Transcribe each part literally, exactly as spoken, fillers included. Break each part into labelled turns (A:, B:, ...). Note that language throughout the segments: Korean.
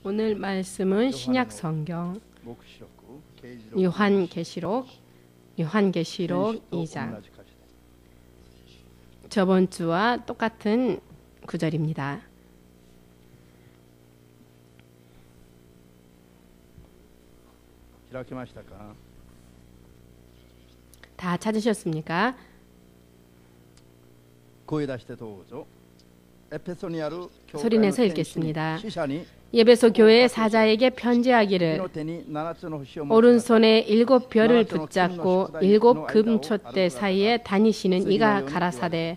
A: 오늘 말씀은 신약 성경 요한계시록 요한계시록 이 장 저번 주와 똑같은 구절입니다. 다 찾으셨습니까? 소리내서 읽겠습니다. 에베소 교회의 사자에게 편지하기를 오른손에 일곱 별을 붙잡고 일곱 금촛대 사이에 다니시는 이가 가라사대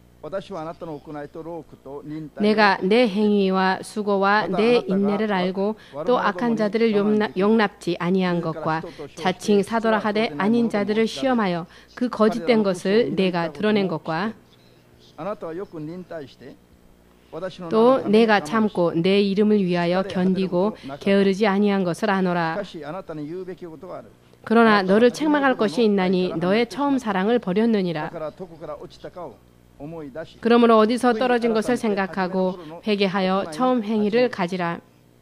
A: 내가 내 행위와 수고와 내 인내를 알고 또 악한 자들을 용납, 용납지 아니한 것과 자칭 사도라 하되 아닌 자들을 시험하여 그 거짓된 것을 내가 드러낸 것과 또 내가 참고 내 이름을 위하여 견디고 게으르지 아니한 것을 아노라. 그러나 너를 책망할 것이 있나니 너의 처음 사랑을 버렸느니라. 그러므로 어디서 떨어진 것을 생각하고 회개하여 처음 행위를 가지라.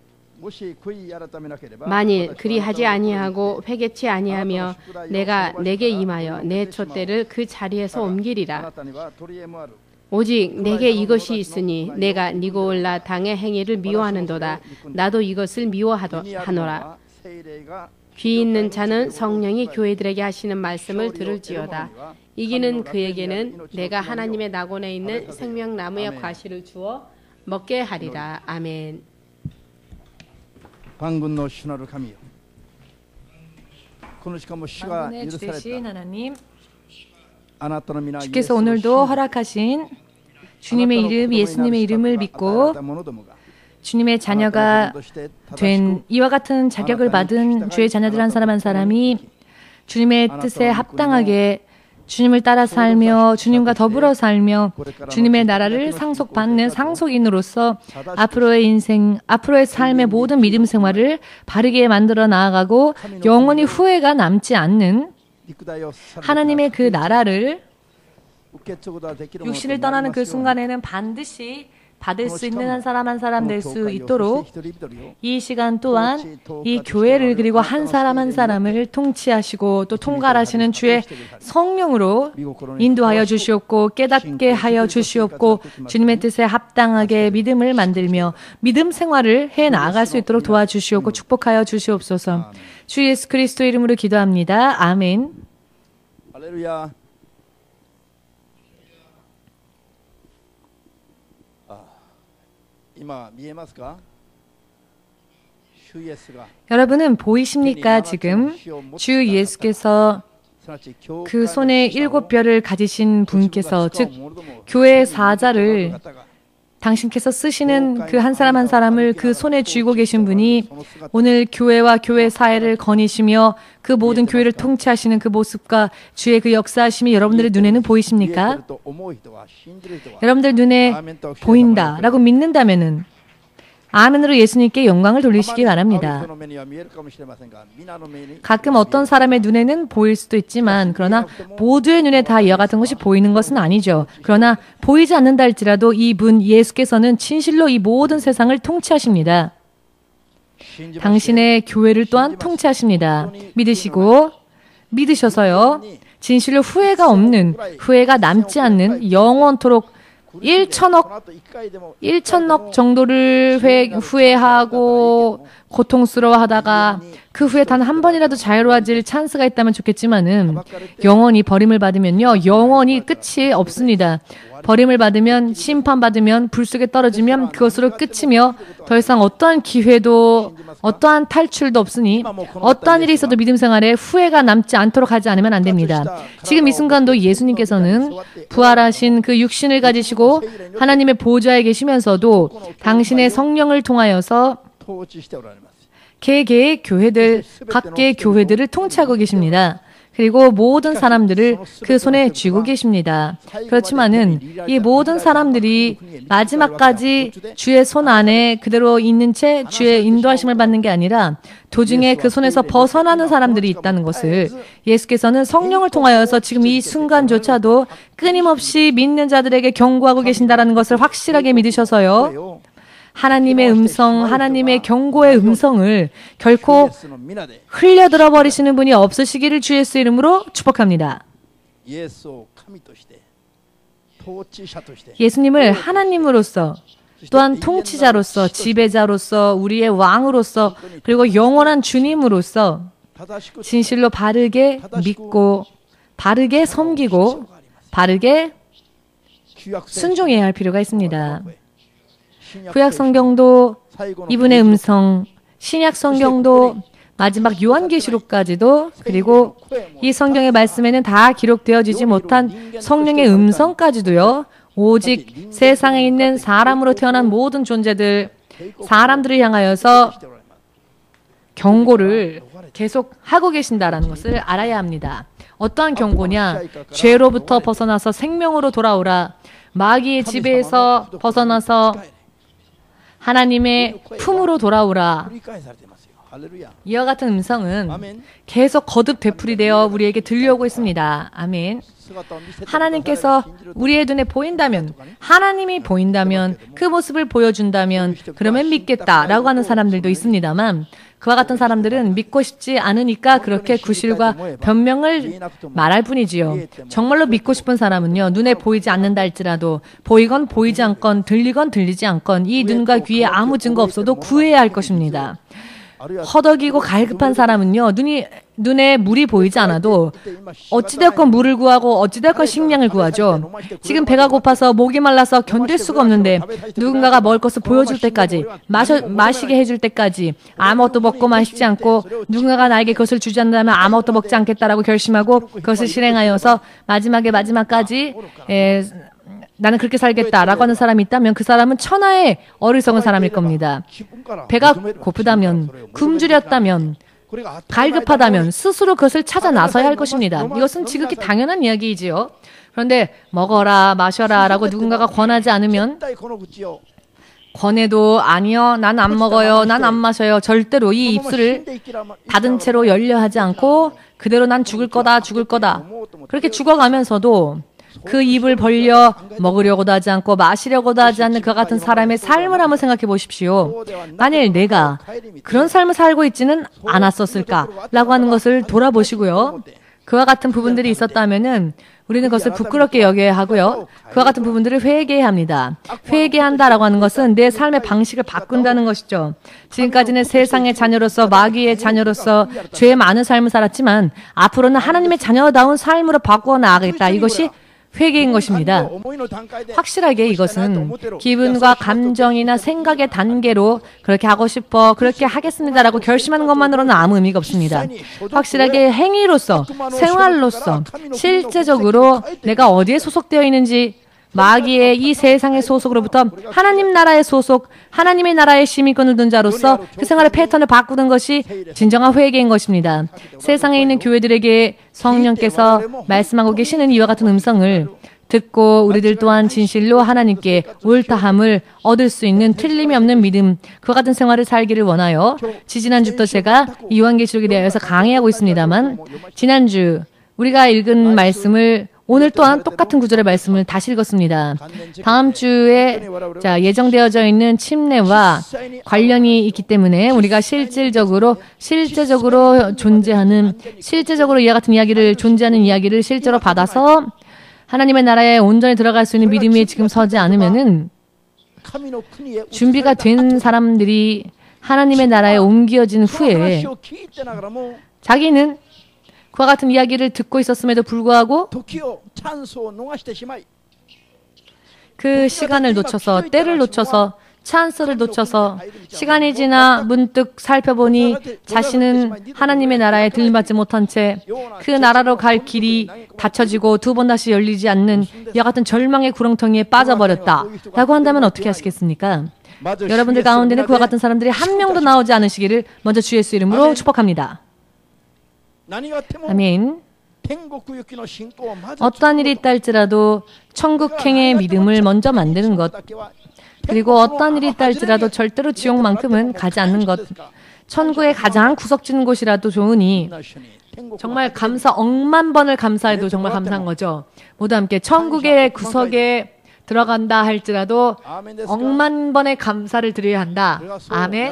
A: 만일 그리하지 아니하고 회개치 아니하며 내가 내게 임하여 내 촛대를 그 자리에서 옮기리라. 오직 내게 이것이 있으니 내가 니고울라 당의 행위를 미워하는도다. 나도 이것을 미워하노라. 귀 있는 자는 성령이 교회들에게 하시는 말씀을 들을지어다. 이기는 그에게는 내가 하나님의 낙원에 있는 생명나무의 과실을 주어 먹게 하리라. 아멘.
B: 방군의 주 되신 하나님, 주께서 오늘도 허락하신 주님의 이름, 예수님의 이름을 믿고 주님의 자녀가 된 이와 같은 자격을 받은 주의 자녀들 한 사람 한 사람이 주님의 뜻에 합당하게 주님을 따라 살며 주님과 더불어 살며 주님의 나라를 상속받는 상속인으로서 앞으로의 인생, 앞으로의 삶의 모든 믿음 생활을 바르게 만들어 나아가고 영원히 후회가 남지 않는 하나님의 그 나라를 육신을 떠나는 그 순간에는 반드시 받을 수 있는 한 사람 한 사람 될 수 있도록 이 시간 또한 이 교회를 그리고 한 사람 한 사람을 통치하시고 또 통갈하시는 주의 성령으로 인도하여 주시옵고 깨닫게 하여 주시옵고 주님의 뜻에 합당하게 믿음을 만들며 믿음 생활을 해 나아갈 수 있도록 도와주시옵고 축복하여 주시옵소서. 주 예수 그리스도 이름으로 기도합니다. 아멘. 할렐루야. 여러분은 보이십니까? 지금 주 예수께서 그 손에 일곱 별을 가지신 분께서, 즉 교회의 사자를 당신께서 쓰시는 그 한 사람 한 사람을 그 손에 쥐고 계신 분이 오늘 교회와 교회 사회를 거니시며 그 모든 교회를 통치하시는 그 모습과 주의 그 역사하심이 여러분들의 눈에는 보이십니까? 여러분들 눈에 보인다라고 믿는다면은 아멘으로 예수님께 영광을 돌리시기 바랍니다. 가끔 어떤 사람의 눈에는 보일 수도 있지만 그러나 모두의 눈에 다 이와 같은 것이 보이는 것은 아니죠. 그러나 보이지 않는다 할지라도 이분 예수께서는 진실로 이 모든 세상을 통치하십니다. 당신의 교회를 또한 통치하십니다. 믿으시고 믿으셔서요. 진실로 후회가 없는, 후회가 남지 않는 영원토록 일천억, 일천억 정도를 회, 후회하고 고통스러워하다가 그 후에 단 한 번이라도 자유로워질 찬스가 있다면 좋겠지만은 영원히 버림을 받으면요. 영원히 끝이 없습니다. 버림을 받으면, 심판받으면, 불 속에 떨어지면 그것으로 끝이며 더 이상 어떠한 기회도 어떠한 탈출도 없으니 어떠한 일이 있어도 믿음 생활에 후회가 남지 않도록 하지 않으면 안 됩니다. 지금 이 순간도 예수님께서는 부활하신 그 육신을 가지시고 하나님의 보좌에 계시면서도 당신의 성령을 통하여서 개개의 교회들, 각계의 교회들을 통치하고 계십니다. 그리고 모든 사람들을 그 손에 쥐고 계십니다. 그렇지만은 이 모든 사람들이 마지막까지 주의 손 안에 그대로 있는 채 주의 인도하심을 받는 게 아니라 도중에 그 손에서 벗어나는 사람들이 있다는 것을 예수께서는 성령을 통하여서 지금 이 순간조차도 끊임없이 믿는 자들에게 경고하고 계신다는 것을 확실하게 믿으셔서요. 하나님의 음성, 하나님의 경고의 음성을 결코 흘려들어 버리시는 분이 없으시기를 주 예수 이름으로 축복합니다. 예수님을 하나님으로서 또한 통치자로서 지배자로서 우리의 왕으로서 그리고 영원한 주님으로서 진실로 바르게 믿고 바르게 섬기고 바르게 순종해야 할 필요가 있습니다. 구약 성경도 이분의 음성, 신약 성경도 마지막 요한계시록까지도 그리고 이 성경의 말씀에는 다 기록되어지지 못한 성령의 음성까지도요. 오직 세상에 있는 사람으로 태어난 모든 존재들, 사람들을 향하여서 경고를 계속 하고 계신다라는 것을 알아야 합니다. 어떠한 경고냐? 죄로부터 벗어나서 생명으로 돌아오라. 마귀의 지배에서 벗어나서 하나님의 품으로 돌아오라. 이와 같은 음성은 계속 거듭 되풀이되어 우리에게 들려오고 있습니다. 아멘. 하나님께서 우리의 눈에 보인다면, 하나님이 보인다면, 그 모습을 보여준다면 그러면 믿겠다라고 하는 사람들도 있습니다만 그와 같은 사람들은 믿고 싶지 않으니까 그렇게 구실과 변명을 말할 뿐이지요. 정말로 믿고 싶은 사람은요. 눈에 보이지 않는다 할지라도 보이건 보이지 않건 들리건 들리지 않건 이 눈과 귀에 아무 증거 없어도 구해야 할 것입니다. 허덕이고 갈급한 사람은요. 눈이 눈에 물이 보이지 않아도 어찌되었건 물을 구하고 어찌되었건 식량을 구하죠. 지금 배가 고파서 목이 말라서 견딜 수가 없는데 누군가가 먹을 것을 보여줄 때까지 마셔, 마시게 해줄 때까지 아무것도 먹고 마시지 않고 누군가가 나에게 그것을 주지 않는다면 아무것도 먹지 않겠다라고 결심하고 그것을 실행하여서 마지막에 마지막까지 에, 나는 그렇게 살겠다라고 하는 사람이 있다면 그 사람은 천하의 어리석은 사람일 겁니다. 배가 고프다면, 굶주렸다면, 갈급하다면 스스로 그것을 찾아 나서야 할 것입니다. 이것은 지극히 당연한 이야기이지요. 그런데 먹어라, 마셔라 라고 누군가가 권하지 않으면 권해도 아니요, 난 안 먹어요, 난 안 마셔요. 절대로 이 입술을 닫은 채로 열려 하지 않고 그대로 난 죽을 거다, 죽을 거다. 그렇게 죽어가면서도 그 입을 벌려 먹으려고도 하지 않고 마시려고도 하지 않는 그 같은 사람의 삶을 한번 생각해 보십시오. 만일 내가 그런 삶을 살고 있지는 않았었을까? 라고 하는 것을 돌아보시고요. 그와 같은 부분들이 있었다면은 우리는 그것을 부끄럽게 여겨야 하고요. 그와 같은 부분들을 회개해야 합니다. 회개한다라고 하는 것은 내 삶의 방식을 바꾼다는 것이죠. 지금까지는 세상의 자녀로서 마귀의 자녀로서 죄 많은 삶을 살았지만 앞으로는 하나님의 자녀다운 삶으로 바꾸어 나가겠다. 이것이 회개인 것입니다. 확실하게 이것은 기분과 감정이나 생각의 단계로 그렇게 하고 싶어, 그렇게 하겠습니다라고 결심하는 것만으로는 아무 의미가 없습니다. 확실하게 행위로서, 생활로서, 실제적으로 내가 어디에 소속되어 있는지, 마귀의 이 세상의 소속으로부터 하나님 나라의 소속, 하나님의 나라의 시민권을 둔 자로서 그 생활의 패턴을 바꾸는 것이 진정한 회개인 것입니다. 세상에 있는 교회들에게 성령께서 말씀하고 계시는 이와 같은 음성을 듣고 우리들 또한 진실로 하나님께 옳다함을 얻을 수 있는 틀림이 없는 믿음, 그와 같은 생활을 살기를 원하여 지지난주부터 제가 요한계시록에 대해서 강의하고 있습니다만 지난주 우리가 읽은 말씀을 오늘 또한 똑같은 구절의 말씀을 다시 읽었습니다. 다음 주에 자, 예정되어져 있는 침례와 관련이 있기 때문에 우리가 실질적으로 실제적으로 존재하는 실제적으로 이와 같은 이야기를 존재하는 이야기를 실제로 받아서 하나님의 나라에 온전히 들어갈 수 있는 믿음이 지금 서지 않으면은 준비가 된 사람들이 하나님의 나라에 옮겨진 후에 자기는 그와 같은 이야기를 듣고 있었음에도 불구하고 그 시간을 놓쳐서 때를 놓쳐서 찬스를 놓쳐서 시간이 지나 문득 살펴보니 자신은 하나님의 나라에 들림받지 못한 채 그 나라로 갈 길이 닫혀지고 두 번 다시 열리지 않는 이와 같은 절망의 구렁텅이에 빠져버렸다 라고 한다면 어떻게 하시겠습니까? 여러분들 가운데는 그와 같은 사람들이 한 명도 나오지 않으시기를 먼저 주 예수 이름으로 축복합니다. 아멘. 어떠한 일이 있다 할지라도 천국행의 믿음을 먼저 만드는 것, 그리고 어떠한 일이 있다 할지라도 절대로 지옥만큼은 가지 않는 것, 천국의 가장 구석진 곳이라도 좋으니 정말 감사 억만 번을 감사해도 정말 감사한 거죠. 모두 함께 천국의 구석에 들어간다 할지라도 억만 번의 감사를 드려야 한다. 아멘.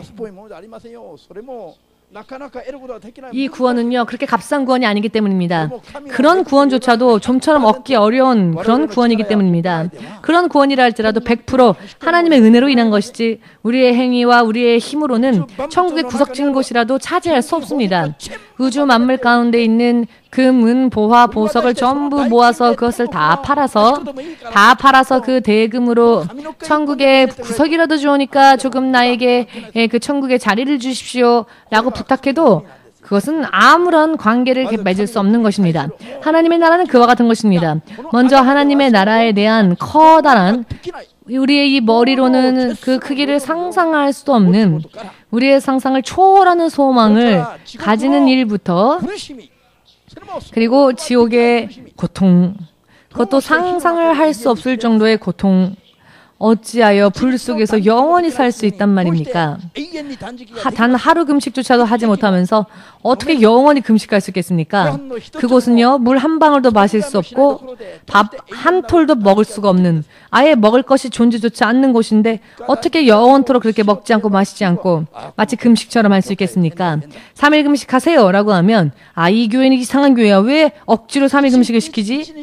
B: 이 구원은요, 그렇게 값싼 구원이 아니기 때문입니다. 그런 구원조차도 좀처럼 얻기 어려운 그런 구원이기 때문입니다. 그런 구원이라 할지라도 백 퍼센트 하나님의 은혜로 인한 것이지 우리의 행위와 우리의 힘으로는 천국의 구석진 곳이라도 차지할 수 없습니다. 우주 만물 가운데 있는 금, 은, 보화, 보석을 전부 모아서 그것을 다 팔아서 다 팔아서 그 대금으로 천국의 구석이라도 주오니까 조금 나에게 그 천국의 자리를 주십시오 라고 부탁해도 그것은 아무런 관계를 맺을 수 없는 것입니다. 하나님의 나라는 그와 같은 것입니다. 먼저 하나님의 나라에 대한 커다란 우리의 이 머리로는 그 크기를 상상할 수도 없는 우리의 상상을 초월하는 소망을 가지는 일부터 그리고 지옥의 고통, 그것도 상상을 할 수 없을 정도의 고통, 어찌하여 불 속에서 영원히 살 수 있단 말입니까? 하, 단 하루 금식조차도 하지 못하면서 어떻게 영원히 금식할 수 있겠습니까? 그곳은요, 물 한 방울도 마실 수 없고 밥 한 톨도 먹을 수가 없는, 아예 먹을 것이 존재조차 않는 곳인데 어떻게 영원토록 그렇게 먹지 않고 마시지 않고 마치 금식처럼 할 수 있겠습니까? 삼 일 금식하세요 라고 하면, 아, 이 교회는 이상한 교회야, 왜 억지로 삼 일 금식을 시키지?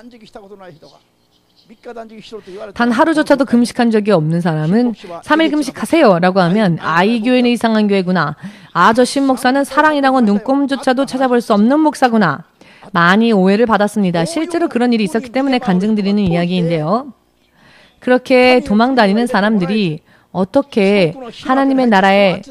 B: 단 하루조차도 금식한 적이 없는 사람은 삼 일 금식하세요 라고 하면, 아, 이 교회는 이상한 교회구나, 아, 저 신목사는 사랑이라고 눈꼽조차도 찾아볼 수 없는 목사구나, 많이 오해를 받았습니다. 실제로 그런 일이 있었기 때문에 간증드리는 이야기인데요. 그렇게 도망다니는 사람들이 어떻게 하나님의 나라에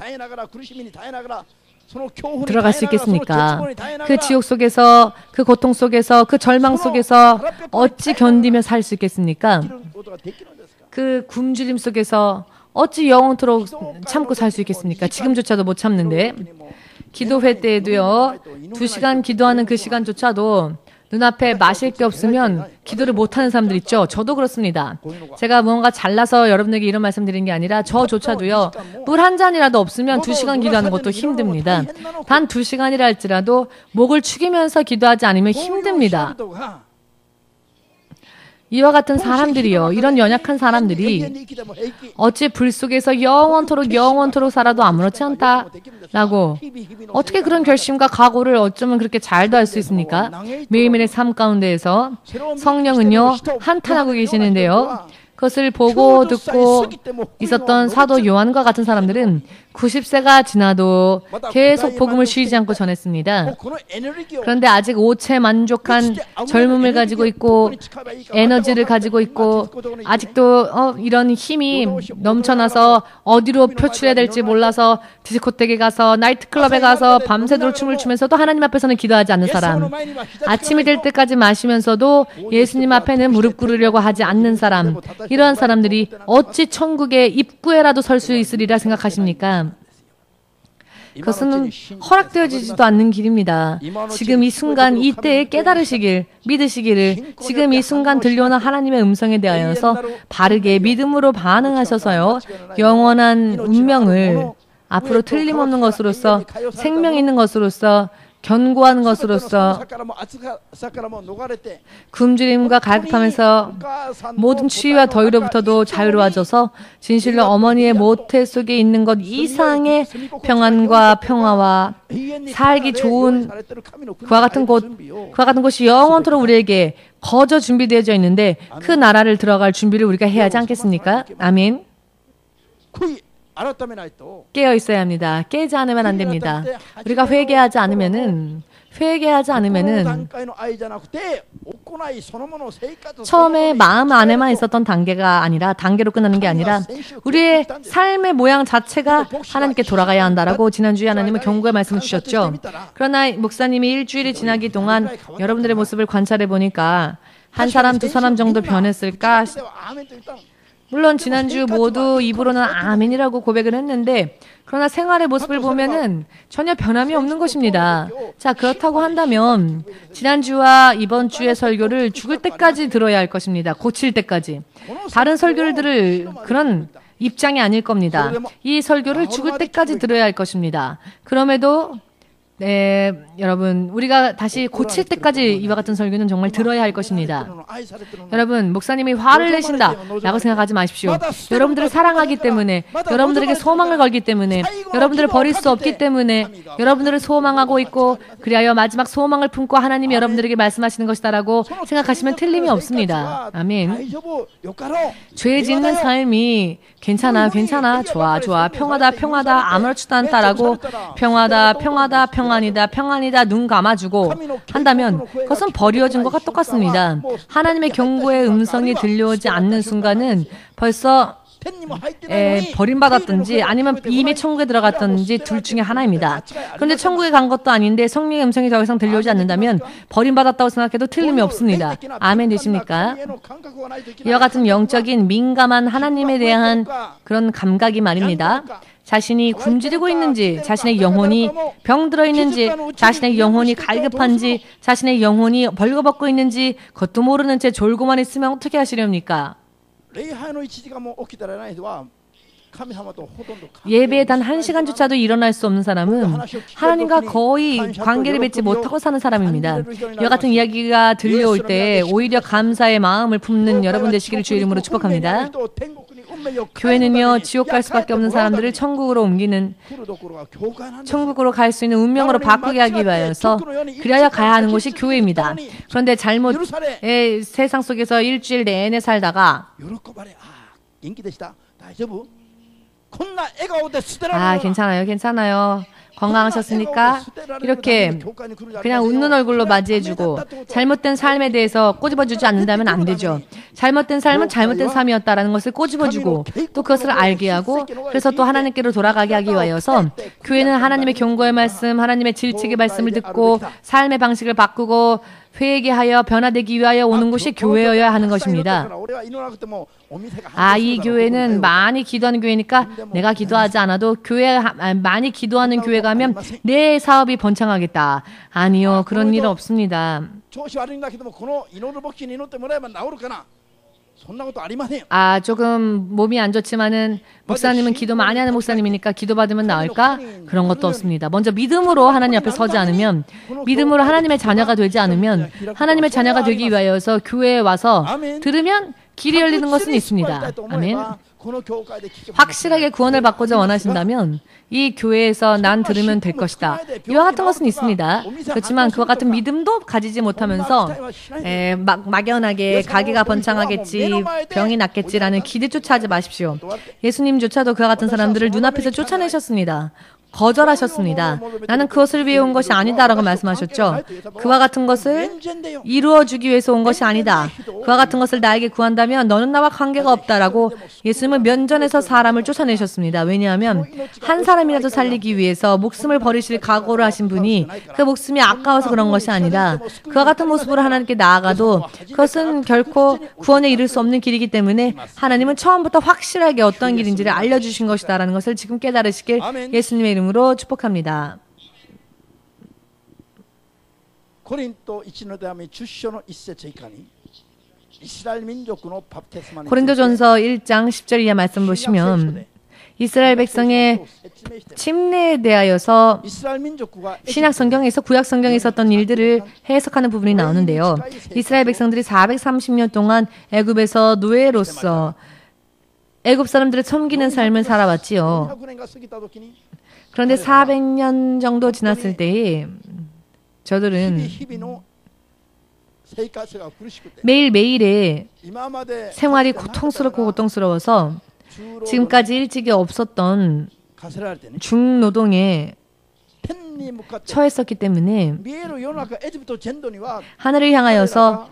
B: 들어갈 수 있겠습니까? 그 지옥 속에서, 그 고통 속에서, 그 절망 속에서 어찌 견디며 살 수 있겠습니까? 그 굶주림 속에서 어찌 영원토록 참고 살 수 있겠습니까? 지금조차도 못 참는데. 기도회 때에도요, 두 시간 기도하는 그 시간조차도 눈앞에 마실 게 없으면 기도를 못하는 사람들 있죠. 저도 그렇습니다. 제가 뭔가 잘나서 여러분에게 이런 말씀 드리는 게 아니라 저조차도요, 물 한 잔이라도 없으면 두 시간 기도하는 것도 힘듭니다. 단 두 시간이라 할지라도 목을 축이면서 기도하지 않으면 힘듭니다. 이와 같은 사람들이요, 이런 연약한 사람들이 어찌 불 속에서 영원토록 영원토록 살아도 아무렇지 않다라고 어떻게 그런 결심과 각오를 어쩌면 그렇게 잘도 할 수 있습니까? 매일매일의 삶 가운데에서 성령은요, 한탄하고 계시는데요, 그것을 보고 듣고 있었던 사도 요한과 같은 사람들은 구십 세가 지나도 계속 복음을 쉬지 않고 전했습니다. 그런데 아직 오체 만족한 젊음을 가지고 있고 에너지를 가지고 있고 아직도 어, 이런 힘이 넘쳐나서 어디로 표출해야 될지 몰라서 디스코텍에 가서 나이트클럽에 가서 밤새도록 춤을 추면서도 하나님 앞에서는 기도하지 않는 사람, 아침이 될 때까지 마시면서도 예수님 앞에는 무릎 꿇으려고 하지 않는 사람, 이러한 사람들이 어찌 천국의 입구에라도 설 수 있으리라 생각하십니까? 그것은 허락되어지지도 않는 길입니다. 지금 이 순간 이때에 깨달으시길, 믿으시기를, 지금 이 순간 들려오는 하나님의 음성에 대하여서 바르게 믿음으로 반응하셔서요, 영원한 운명을 앞으로 틀림없는 것으로서, 생명 있는 것으로서, 견고한 것으로서 굶주림과 갈급함에서 모든 추위와 더위로부터도 자유로워져서 진실로 어머니의 모태 속에 있는 것 이상의 평안과 평화와 살기 좋은 그와 같은 곳, 그와 같은 곳이 영원토록 우리에게 거저 준비되어져 있는데 그 나라를 들어갈 준비를 우리가 해야 하지 않겠습니까? 아멘. 깨어 있어야 합니다. 깨지 않으면 안 됩니다. 우리가 회개하지 않으면은 회개하지 않으면은 처음에 마음 안에만 있었던 단계가 아니라 단계로 끝나는 게 아니라 우리의 삶의 모양 자체가 하나님께 돌아가야 한다라고 지난주에 하나님은 경고의 말씀을 주셨죠. 그러나 목사님이 일주일이 지나기 동안 여러분들의 모습을 관찰해 보니까 한 사람 두 사람 정도 변했을까? 물론 지난주 모두 입으로는 아멘이라고 고백을 했는데 그러나 생활의 모습을 보면은 전혀 변함이 없는 것입니다. 자, 그렇다고 한다면 지난주와 이번 주의 설교를 죽을 때까지 들어야 할 것입니다. 고칠 때까지. 다른 설교를 들을 그런 입장이 아닐 겁니다. 이 설교를 죽을 때까지 들어야 할 것입니다. 그럼에도 네, 여러분, 우리가 다시 고칠 때까지 이와 같은 설교는 정말 들어야 할 것입니다. 여러분, 목사님이 화를 내신다 라고 생각하지 마십시오. 여러분들을 사랑하기 때문에, 여러분들에게 소망을 걸기 때문에, 여러분들을 버릴 수 없기 때문에, 여러분들을 소망하고 있고, 그리하여 마지막 소망을 품고 하나님이 여러분들에게 말씀하시는 것이다라고 생각하시면 틀림이 없습니다. 아멘. 죄 짓는 삶이 괜찮아, 괜찮아, 좋아, 좋아, 평화다, 평화다, 아무렇지도 않다라고 평화다, 평화다, 평안이다, 평안이다, 눈 감아주고 한다면 그것은 버려진 것과 똑같습니다. 하나님의 경고의 음성이 들려오지 않는 순간은 벌써 에, 버림받았든지 아니면 이미 천국에 들어갔든지 둘 중에 하나입니다. 그런데 천국에 간 것도 아닌데 성령의 음성이 더 이상 들려오지 않는다면 버림받았다고 생각해도 틀림이 없습니다. 아멘 되십니까? 이와 같은 영적인 민감한 하나님에 대한 그런 감각이 말입니다. 자신이 굶주리고 있는지, 자신의 영혼이 병들어 있는지, 자신의 영혼이 갈급한지, 자신의 영혼이 벌거벗고 있는지 그것도 모르는 채 졸고만 있으면 어떻게 하시렵니까? 예배에 단 한 시간조차도 일어날 수 없는 사람은 하나님과 거의 관계를 맺지 못하고 사는 사람입니다. 이와 같은 이야기가 들려올 때 오히려 감사의 마음을 품는 여러분 되시기를 주의 이름으로 축복합니다. 교회는요, 지옥 갈 수밖에 없는 사람들을 천국으로 옮기는, 천국으로 갈 수 있는 운명으로 바꾸게 하기 위하여서 그래야 가야 하는 곳이 교회입니다. 그런데 잘못 에, 세상 속에서 일주일 내내 살다가 아, 괜찮아요, 괜찮아요. 건강하셨습니까? 이렇게 그냥 웃는 얼굴로 맞이해주고 잘못된 삶에 대해서 꼬집어주지 않는다면 안 되죠. 잘못된 삶은 잘못된 삶이었다라는 것을 꼬집어주고 또 그것을 알게 하고 그래서 또 하나님께로 돌아가게 하기 위하여서 교회는 하나님의 경고의 말씀, 하나님의 질책의 말씀을 듣고 삶의 방식을 바꾸고 회개하여 변화되기 위하여 오는 곳이 교회여야 하는 것입니다. 아, 이 교회는 많이 기도하는 교회니까 내가 기도하지 않아도 교회 많이 기도하는 교회 가면 내 사업이 번창하겠다. 아니요, 그런 일 없습니다. 아, 조금 몸이 안 좋지만은 목사님은 기도 많이 하는 목사님이니까 기도받으면 나을까? 그런 것도 없습니다. 먼저 믿음으로 하나님 앞에 서지 않으면, 믿음으로 하나님의 자녀가 되지 않으면, 하나님의 자녀가 되기 위하여서 교회에 와서 들으면 길이 열리는 것은 있습니다. 아멘. 확실하게 구원을 받고자 원하신다면 이 교회에서 난 들으면 될 것이다. 이와 같은 것은 있습니다. 그렇지만 그와 같은 믿음도 가지지 못하면서 에, 막, 막연하게 가게가 번창하겠지, 병이 낫겠지라는 기대조차 하지 마십시오. 예수님조차도 그와 같은 사람들을 눈앞에서 쫓아내셨습니다. 거절하셨습니다. 나는 그것을 위해 온 것이 아니다라고 말씀하셨죠. 그와 같은 것을 이루어주기 위해서 온 것이 아니다. 그와 같은 것을 나에게 구한다면 너는 나와 관계가 없다라고 예수님은 면전에서 사람을 쫓아내셨습니다. 왜냐하면 한 사람이라도 살리기 위해서 목숨을 버리실 각오를 하신 분이 그 목숨이 아까워서 그런 것이 아니라 그와 같은 모습으로 하나님께 나아가도 그것은 결코 구원에 이를 수 없는 길이기 때문에 하나님은 처음부터 확실하게 어떤 길인지를 알려주신 것이다라는 것을 지금 깨달으시길 예수님의 이름으로 축복합니다. 고린도전서 일 장 십 절 이하 말씀 보시면 이스라엘 백성의 침례에 대하여서 신약 성경에서 구약 성경에 있었던 일들을 해석하는 부분이 나오는데요. 이스라엘 백성들이 사백삼십 년 동안 애굽에서 노예로서 애굽 사람들을 섬기는 삶을 살아왔지요. 그런데 사백 년 정도 지났을 때에 저들은 매일매일의 생활이 고통스럽고 고통스러워서 지금까지 일찍이 없었던 중노동에 처했었기 때문에 하늘을 향하여서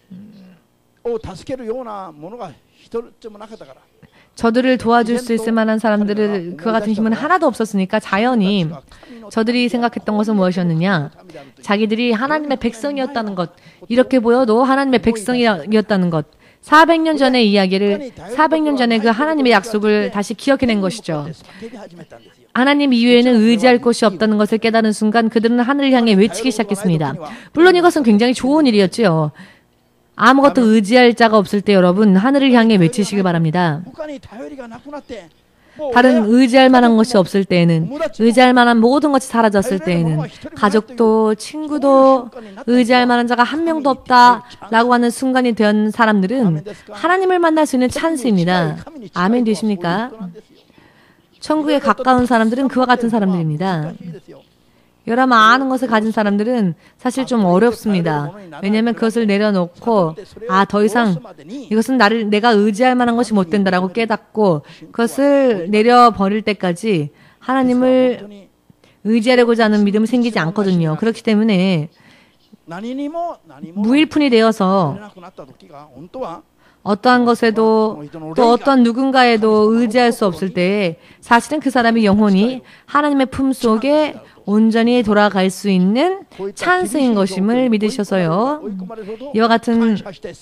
B: 저들을 도와줄 수 있을 만한 사람들을 그와 같은 힘은 하나도 없었으니까 자연히 저들이 생각했던 것은 무엇이었느냐? 자기들이 하나님의 백성이었다는 것, 이렇게 보여도 하나님의 백성이었다는 것, 사백 년 전의 이야기를, 사백 년 전에 그 하나님의 약속을 다시 기억해낸 것이죠. 하나님 이외에는 의지할 곳이 없다는 것을 깨달은 순간 그들은 하늘을 향해 외치기 시작했습니다. 물론 이것은 굉장히 좋은 일이었지요. 아무것도 의지할 자가 없을 때 여러분 하늘을 향해 외치시길 바랍니다. 다른 의지할 만한 것이 없을 때에는, 의지할 만한 모든 것이 사라졌을 때에는, 가족도 친구도 의지할 만한 자가 한 명도 없다라고 하는 순간이 된 사람들은 하나님을 만날 수 있는 찬스입니다. 아멘 되십니까? 천국에 가까운 사람들은 그와 같은 사람들입니다. 여러 많은 것을 가진 사람들은 사실 좀 어렵습니다. 왜냐하면 그것을 내려놓고 아, 더 이상 이것은 나를 내가 의지할 만한 것이 못 된다라고 깨닫고 그것을 내려버릴 때까지 하나님을 의지하려고자 하는 믿음이 생기지 않거든요. 그렇기 때문에 무일푼이 되어서 어떠한 것에도 또 어떤 누군가에도 의지할 수 없을 때에 사실은 그 사람이 영혼이 하나님의 품속에 온전히 돌아갈 수 있는 찬스인 것임을 믿으셔서요. 이와 같은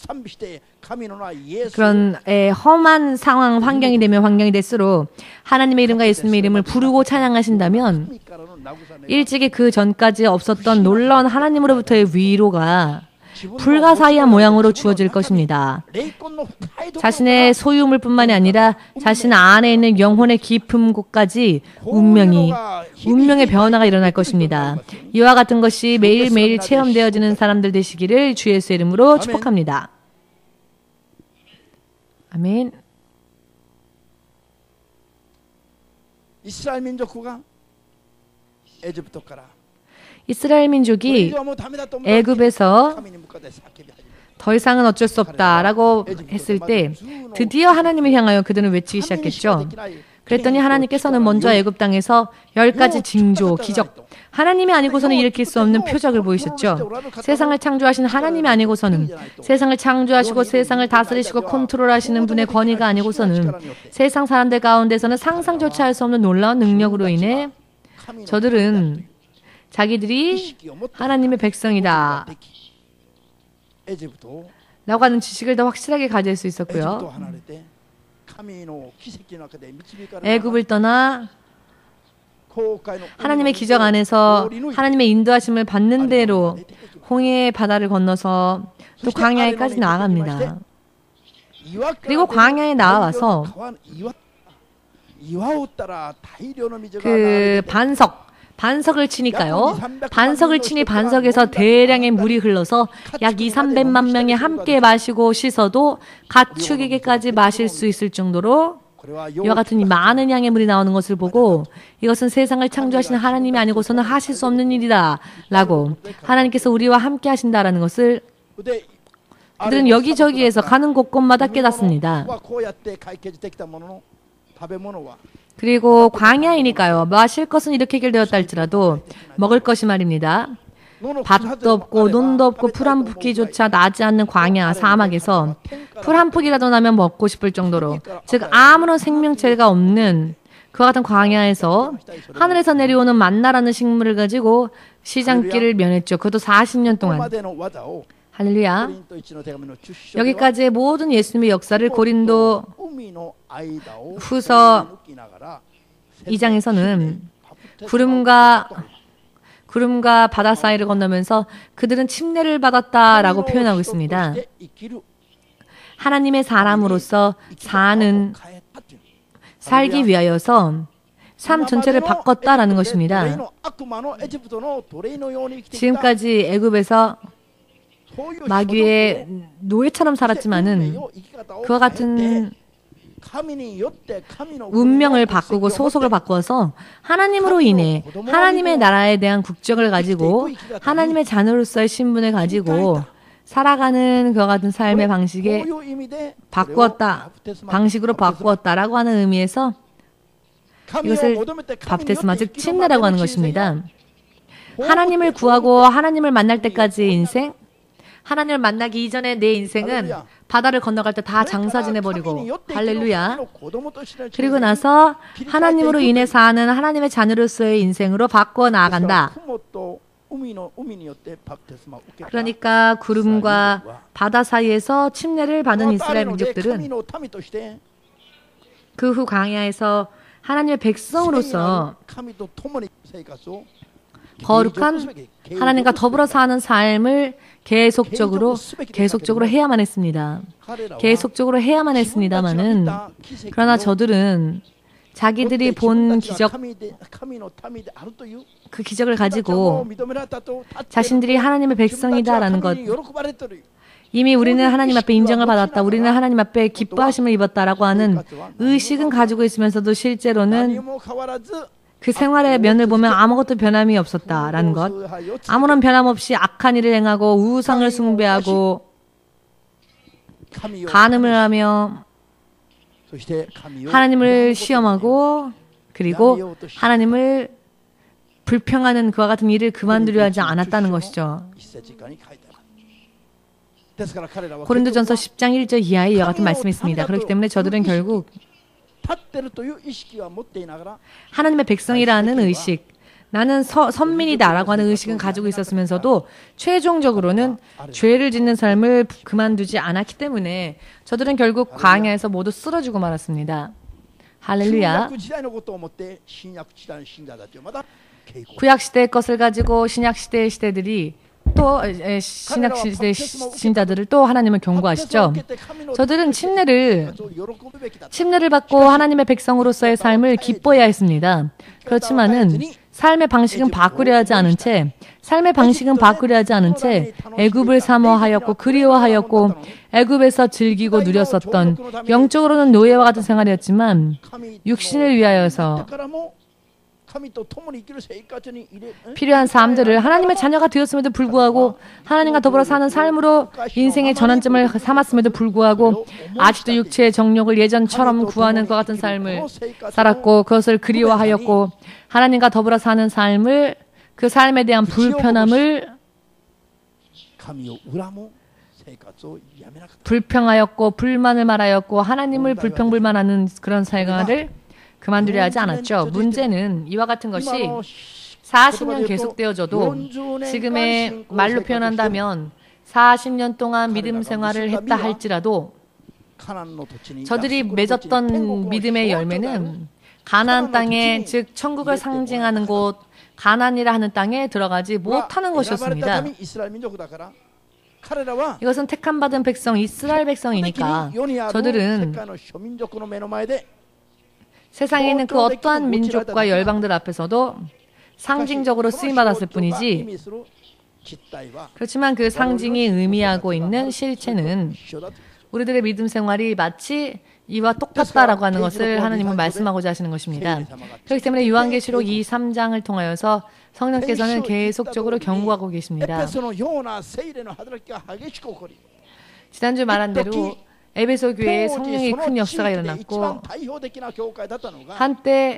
B: 그런 에, 험한 상황, 환경이 되면 환경이 될수록 하나님의 이름과 예수님의 이름을 부르고 찬양하신다면 일찍이 그 전까지 없었던 놀라운 하나님으로부터의 위로가 불가사의한 모양으로 주어질 것입니다. 자신의 소유물뿐만이 아니라 자신 안에 있는 영혼의 깊은 곳까지 운명이, 운명의 변화가 일어날 것입니다. 이와 같은 것이 매일매일 체험되어지는 사람들 되시기를 주 예수의 이름으로 축복합니다. 아멘.
C: 이스라엘 민족과 에집트から
B: 이스라엘 민족이 애굽에서 더 이상은 어쩔 수 없다라고 했을 때 드디어 하나님을 향하여 그들은 외치기 시작했죠. 그랬더니 하나님께서는 먼저 애굽 땅에서 열 가지 징조, 기적, 하나님이 아니고서는 일으킬 수 없는 표적을 보이셨죠. 세상을 창조하신 하나님이 아니고서는, 세상을 창조하시고 세상을 다스리시고 컨트롤하시는 분의 권위가 아니고서는 세상 사람들 가운데서는 상상조차 할 수 없는 놀라운 능력으로 인해 저들은 자기들이 하나님의 백성이다 라고 하는 지식을 더 확실하게 가질 수 있었고요. 애굽을 떠나 하나님의 기적 안에서 하나님의 인도하심을 받는 대로 홍해의 바다를 건너서 또 광야에까지 나아갑니다. 그리고 광야에 나와서 그 반석, 반석을 치니까요. 반석을 치니 반석에서 대량의 물이 흘러서 약 이삼백만 명이 함께 마시고 씻어도 가축에게까지 마실 수 있을 정도로 이와 같은 이 많은 양의 물이 나오는 것을 보고 이것은 세상을 창조하신 하나님이 아니고서는 하실 수 없는 일이다 라고 하나님께서 우리와 함께 하신다라는 것을 그들은 여기저기에서 가는 곳곳마다 깨닫습니다. 그리고 광야이니까요. 마실 것은 이렇게 해결되었다 할지라도 먹을 것이 말입니다. 밭도 없고 논도 없고 풀 한 푸기조차 나지 않는 광야 사막에서 풀 한 푸기라도 나면 먹고 싶을 정도로 즉 아무런 생명체가 없는 그와 같은 광야에서 하늘에서 내려오는 만나라는 식물을 가지고 시장길을 면했죠. 그것도 사십 년 동안. 할렐루야. 여기까지의 모든 예수님의 역사를 고린도 후서 이 장에서는 구름과 구름과 바다 사이를 건너면서 그들은 침례를 받았다라고 표현하고 있습니다. 하나님의 사람으로서 사는 살기 위하여서 삶 전체를 바꿨다라는 것입니다. 지금까지 애굽에서 마귀의 노예처럼 살았지만은 그와 같은 운명을 바꾸고 소속을 바꿔서 하나님으로 인해 하나님의 나라에 대한 국적을 가지고 하나님의 자녀로서의 신분을 가지고 살아가는 그와 같은 삶의 방식에 바꾸었다, 방식으로 바꾸었다라고 하는 의미에서 이것을 밥테스마 즉 침례라고 하는 것입니다. 하나님을 구하고 하나님을 만날 때까지의 인생, 하나님을 만나기 이전에 내 인생은 바다를 건너갈 때 다 장사 지내버리고 할렐루야. 그리고 나서 하나님으로 인해 사는 하나님의 자녀로서의 인생으로 바꿔 나아간다. 그러니까 구름과 바다 사이에서 침례를 받은 이스라엘 민족들은 그 후 광야에서 하나님의 백성으로서 거룩한 하나님과 더불어 사는 삶을 계속적으로 계속적으로 해야만 했습니다. 계속적으로 해야만 했습니다마는 그러나 저들은 자기들이 본 기적, 그 기적을 가지고 자신들이 하나님의 백성이다라는 것, 이미 우리는 하나님 앞에 인정을 받았다, 우리는 하나님 앞에 기뻐하심을 입었다라고 하는 의식은 가지고 있으면서도 실제로는 그 생활의 면을 보면 아무것도 변함이 없었다라는 것, 아무런 변함 없이 악한 일을 행하고 우상을 숭배하고 간음을 하며 하나님을 시험하고 그리고 하나님을 불평하는 그와 같은 일을 그만두려 하지 않았다는 것이죠. 고린도전서 십 장 일 절 이하에 이와 같은 말씀이 있습니다. 그렇기 때문에 저들은 결국 하나님의 백성이라는 의식, 나는 서, 선민이다라고 하는 의식은 가지고 있었으면서도 최종적으로는 죄를 짓는 삶을 그만두지 않았기 때문에 저들은 결국 광야에서 모두 쓰러지고 말았습니다. 할렐루야. 구약시대의 것을 가지고 신약시대의 시대들이 또 신약시대 신자들을 또 하나님을 경고하시죠. 저들은 침례를 침례를 받고 하나님의 백성으로서의 삶을 기뻐해야 했습니다. 그렇지만은 삶의 방식은 바꾸려 하지 않은 채 삶의 방식은 바꾸려 하지 않은 채 애굽을 사모하였고 그리워하였고 애굽에서 즐기고 누렸었던, 영적으로는 노예와 같은 생활이었지만 육신을 위하여서 필요한 삶들을 하나님의 자녀가 되었음에도 불구하고 하나님과 더불어 사는 삶으로 인생의 전환점을 삼았음에도 불구하고 아직도 육체의 정욕을 예전처럼 구하는 것 같은 삶을 살았고 그것을 그리워하였고 하나님과 더불어 사는 삶을, 그 삶에 대한 불편함을 불평하였고 불만을 말하였고 하나님을 불평불만하는 그런 생활을 그만두려 하지 않았죠. 문제는 이와 같은 것이 사십 년 계속되어져도 지금의 말로 표현한다면 사십 년 동안 믿음 생활을 했다 할지라도 저들이 맺었던 믿음의 열매는 가나안 땅에, 즉 천국을 상징하는 곳, 가나안이라 하는 땅에 들어가지 못하는 것이었습니다. 이것은 택함받은 백성, 이스라엘 백성이니까 저들은 세상에 있는 그 어떠한 민족과 열방들 앞에서도 상징적으로 쓰임받았을 뿐이지, 그렇지만 그 상징이 의미하고 있는 실체는 우리들의 믿음 생활이 마치 이와 똑같다라고 하는 것을 하나님은 말씀하고자 하시는 것입니다. 그렇기 때문에 요한계시록 이, 삼 장을 통하여서 성령께서는 계속적으로 경고하고 계십니다. 지난주 말한 대로 에베소 교회에 성령의 큰 역사가 일어났고 한때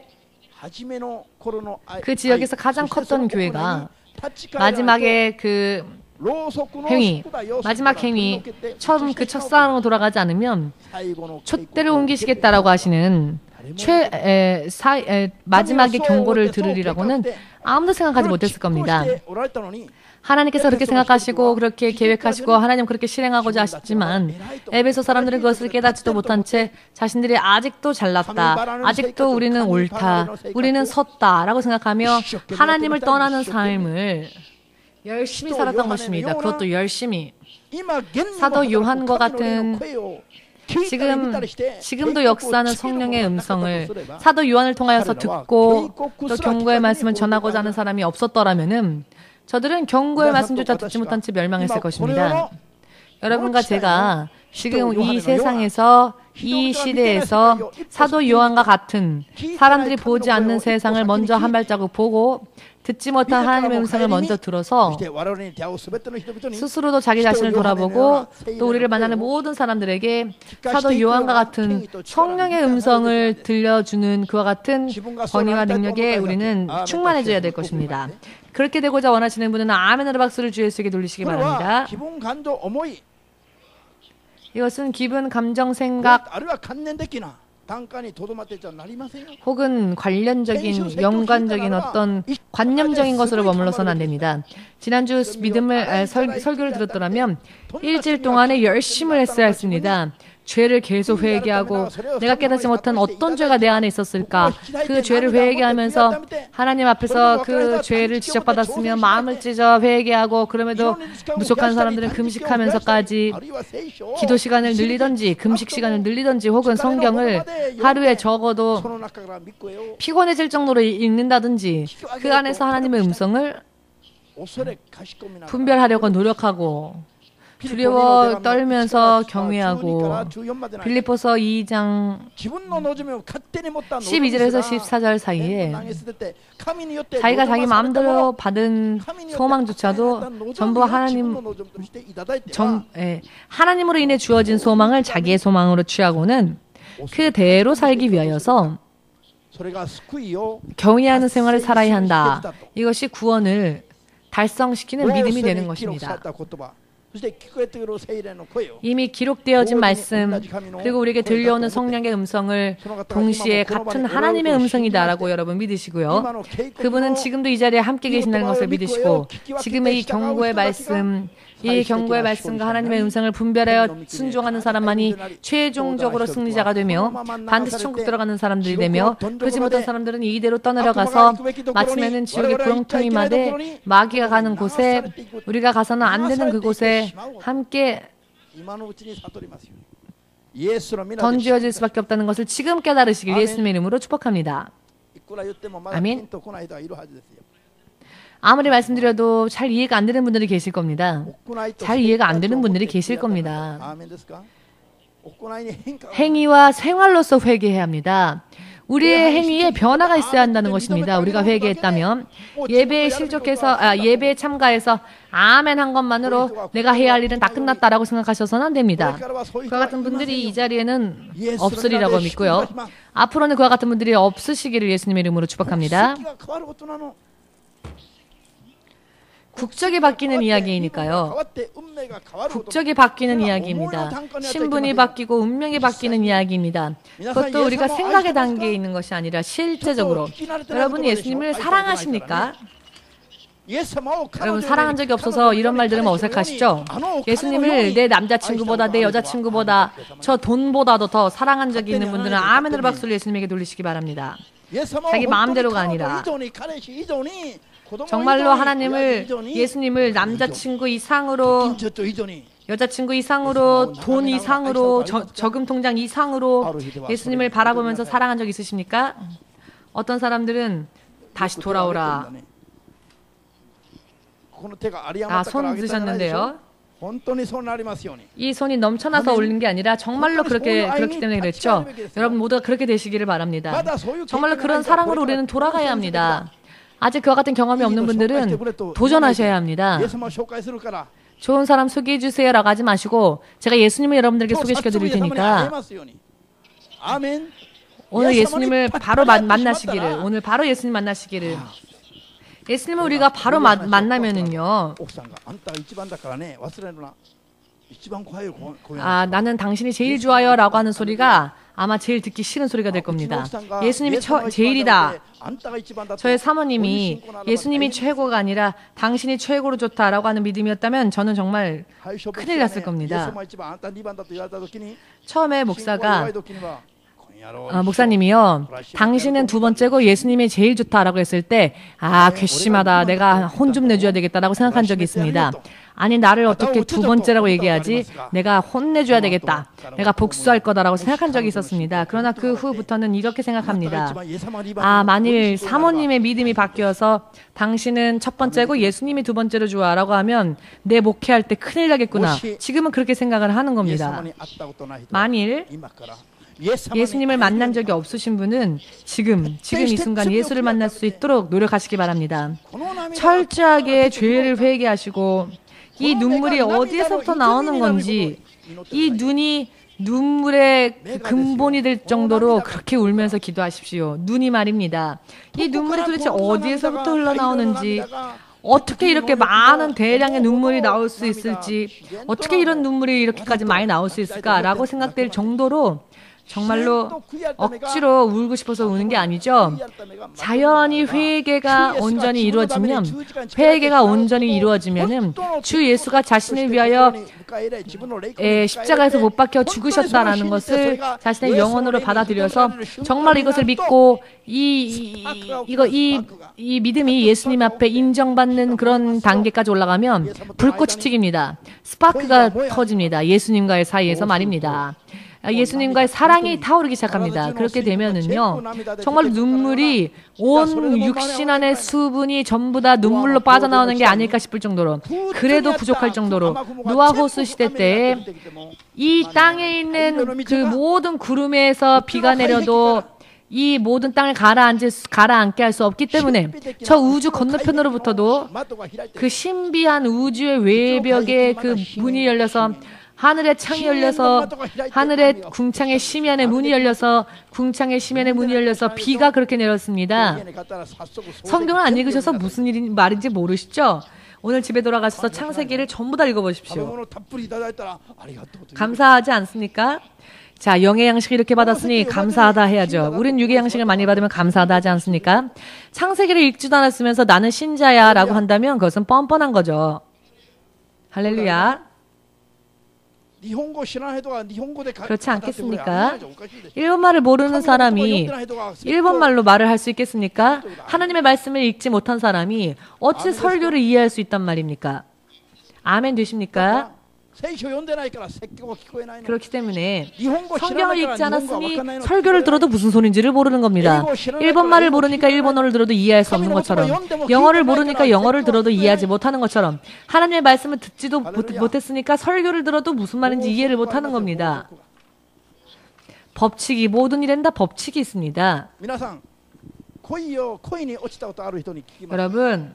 B: 그 지역에서 가장 컸던 교회가 마지막에 그 행위, 마지막 행위, 처음 그 첫사랑으로 돌아가지 않으면 촛대를 옮기시겠다라고 하시는 최, 에, 사, 에, 마지막에 경고를 들으리라고는 아무도 생각하지 못했을 겁니다. 하나님께서 그렇게 생각하시고 그렇게 계획하시고 하나님 그렇게 실행하고자 하셨지만 에베소 사람들은 그것을 깨닫지도 못한 채 자신들이 아직도 잘났다, 아직도 우리는 옳다, 우리는 섰다 라고 생각하며 하나님을 떠나는 삶을 열심히 살았던 것입니다. 그것도 열심히. 사도 요한과 같은 지금, 지금도 역사하는 성령의 음성을 사도 요한을 통하여서 듣고 또 경고의 말씀을 전하고자 하는 사람이 없었더라면은 저들은 경고의 말씀조차 듣지 못한 채 멸망했을 것입니다. 여러분과 제가 지금 이 세상에서, 이 시대에서 사도 요한과 같은 사람들이 보지 않는 세상을 먼저 한 발자국 보고 듣지 못한 하나님의 음성을 먼저 들어서 스스로도 자기 자신을 돌아보고 또 우리를 만나는 모든 사람들에게 사도 요한과 같은 성령의 음성을 들려주는 그와 같은 권위와 능력에 우리는 충만해져야 될 것입니다. 그렇게 되고자 원하시는 분은 아멘으로 박수를 주 예수에게 돌리시기 바랍니다. 이것은 기분, 감정, 생각 혹은 관련적인, 연관적인 어떤 관념적인 것으로 머물러서는 안 됩니다. 지난주 믿음을 아, 설, 설교를 들었더라면 일주일 동안에 열심을 했어야 했습니다. 죄를 계속 회개하고 내가 깨닫지 못한 어떤 죄가 내 안에 있었을까? 그 죄를 회개하면서 하나님 앞에서 그 죄를 지적받았으면 마음을 찢어 회개하고 그럼에도 부족한 사람들은 금식하면서까지 기도 시간을 늘리던지 금식 시간을 늘리던지 혹은 성경을 하루에 적어도 피곤해질 정도로 읽는다든지 그 안에서 하나님의 음성을 분별하려고 노력하고 두려워 떨면서 경외하고 빌립보서 이 장 십이 절에서 십사 절 사이에 자기가 자기 마음대로 받은 소망조차도 전부 하나님 전, 예, 하나님으로 인해 주어진 소망을 자기의 소망으로 취하고는 그대로 살기 위하여서 경외하는 생활을 살아야 한다. 이것이 구원을 달성시키는 믿음이 되는 것입니다. 이미 기록되어진 말씀 그리고 우리에게 들려오는 성령의 음성을 동시에 같은 하나님의 음성이다라고 여러분 믿으시고요. 그분은 지금도 이 자리에 함께 계신다는 것을 믿으시고 지금의 이 경고의 말씀 이 경고의 말씀과 하나님의 음성을 분별하여 순종하는 사람만이 최종적으로 승리자가 되며 반드시 천국 들어가는 사람들이 되며 그렇지 못한 사람들은 이대로 떠내려가서 마침에는 지옥의 구렁텅이 마대 마귀가 가는 곳에 우리가 가서는 안 되는 그곳에 함께 던지어질 수밖에 없다는 것을 지금 깨달으시길 예수님의 이름으로 축복합니다. 아멘. 아무리 말씀드려도 잘 이해가 안 되는 분들이 계실 겁니다. 잘 이해가 안 되는 분들이 계실 겁니다. 행위와 생활로서 회개해야 합니다. 우리의 행위에 변화가 있어야 한다는 것입니다. 우리가 회개했다면 예배에 실족해서 아, 예배에 참가해서 아멘 한 것만으로 내가 해야 할 일은 다 끝났다라고 생각하셔서는 안 됩니다. 그와 같은 분들이 이 자리에는 없으리라고 믿고요. 앞으로는 그와 같은 분들이 없으시기를 예수님의 이름으로 축복합니다. 국적이 바뀌는 이야기이니까요. 국적이 바뀌는 이야기입니다. 신분이 바뀌고 운명이 바뀌는 이야기입니다. 그것도 우리가 생각의 단계에 있는 것이 아니라 실제적으로 여러분이 예수님을 사랑하십니까? 여러분 사랑한 적이 없어서 이런 말 들으면 어색하시죠? 예수님을 내 남자친구보다 내 여자친구보다 저 돈보다도 더 사랑한 적이 있는 분들은 아멘으로 박수를 예수님에게 돌리시기 바랍니다. 자기 마음대로가 아니라 정말로 하나님을 예수님을 남자친구 이상으로 여자친구 이상으로 돈 이상으로 저, 저금 통장 이상으로 예수님을 바라보면서 사랑한 적 있으십니까? 어떤 사람들은 다시 돌아오라. 아, 손 드셨는데요. 이 손이 넘쳐나서 올린 게 아니라 정말로 그렇게 그렇기 때문에 그랬죠. 여러분 모두가 그렇게 되시기를 바랍니다. 정말로 그런 사랑으로 우리는 돌아가야 합니다. 아직 그와 같은 경험이 없는 분들은 도전하셔야 합니다. 좋은 사람 소개해 주세요 라고 하지 마시고 제가 예수님을 여러분들에게 소개시켜 드릴 테니까 오늘 예수님을 바로 마, 만나시기를 오늘 바로 예수님 만나시기를 예수님을 우리가 바로 마, 만나면은요 아 나는 당신이 제일 좋아요 라고 하는 소리가 아마 제일 듣기 싫은 소리가 될 겁니다. 예수님이 처, 제일이다. 저의 사모님이 예수님이 최고가 아니라 당신이 최고로 좋다라고 하는 믿음이었다면 저는 정말 큰일 났을 겁니다. 처음에 목사가 아, 목사님이요. 당신은 두 번째고 예수님이 제일 좋다라고 했을 때 아, 괘씸하다. 내가 혼 좀 내줘야 되겠다라고 생각한 적이 있습니다. 아니 나를 어떻게 두 번째라고 얘기하지? 내가 혼내줘야 되겠다. 내가 복수할 거다라고 생각한 적이 있었습니다. 그러나 그 후부터는 이렇게 생각합니다. 아 만일 사모님의 믿음이 바뀌어서 당신은 첫 번째고 예수님이 두 번째로 좋아라고 하면 내 목회할 때 큰일 나겠구나. 지금은 그렇게 생각을 하는 겁니다. 만일 예수님을 만난 적이 없으신 분은 지금, 지금 이 순간 예수를 만날 수 있도록 노력하시기 바랍니다. 철저하게 죄를 회개하시고 이 눈물이 어디에서부터 나오는 건지 이 눈이 눈물의 그 근본이 될 정도로 그렇게 울면서 기도하십시오. 눈이 말입니다. 이 눈물이 도대체 어디에서부터 흘러나오는지 어떻게 이렇게 많은 대량의 눈물이 나올 수 있을지 어떻게 이런 눈물이 이렇게까지 많이 나올 수 있을까라고 생각될 정도로 정말로 억지로 울고 싶어서 우는 게 아니죠. 자연히 회개가 온전히 이루어지면, 회개가 온전히 이루어지면은 주 예수가 자신을 위하여 에, 십자가에서 못 박혀 죽으셨다라는 것을 자신의 영혼으로 받아들여서 정말 이것을 믿고 이, 이 이거 이, 이 믿음이 예수님 앞에 인정받는 그런 단계까지 올라가면 불꽃이 튀깁니다. 스파크가 터집니다. 예수님과의 사이에서 말입니다. 예수님과의 사랑이 타오르기 시작합니다. 그렇게 되면은요, 정말 눈물이 온 육신 안의 수분이 전부 다 눈물로 빠져나오는 게 아닐까 싶을 정도로, 그래도 부족할 정도로 노아호수 시대 때에 이 땅에 있는 그 모든 구름에서 비가 내려도 이 모든 땅을 가라앉을, 가라앉게 할 수 없기 때문에 저 우주 건너편으로부터도 그 신비한 우주의 외벽에 그 문이 열려서 하늘의 창이 열려서, 하늘의 궁창의 심연의 문이 열려서, 궁창의 심연의 문이 열려서 비가 그렇게 내렸습니다. 성경을 안 읽으셔서 무슨 일인 말인지 모르시죠? 오늘 집에 돌아가셔서 창세기를 전부 다 읽어보십시오. 감사하지 않습니까? 자, 영의 양식을 이렇게 받았으니 감사하다 해야죠. 우린 육의 양식을 많이 받으면 감사하다 하지 않습니까? 창세기를 읽지도 않았으면서 나는 신자야 라고 한다면 그것은 뻔뻔한 거죠. 할렐루야. 그렇지 않겠습니까? 일본말을 모르는 사람이 일본말로 말을 할 수 있겠습니까? 하나님의 말씀을 읽지 못한 사람이 어찌 설교를 이해할 수 있단 말입니까? 아멘 되십니까? 그렇기 때문에 성경을 읽지 않았으니 설교를 들어도 무슨 소린지를 모르는 겁니다. 일본말을 모르니까 일본어를 들어도 이해할 수 없는 것처럼, 영어를 모르니까 영어를 들어도 이해하지 못하는 것처럼, 하나님의 말씀을 듣지도 못했으니까 설교를 들어도 무슨 말인지 이해를 못하는 겁니다. 법칙이, 모든 일에는 다 법칙이 있습니다. 여러분,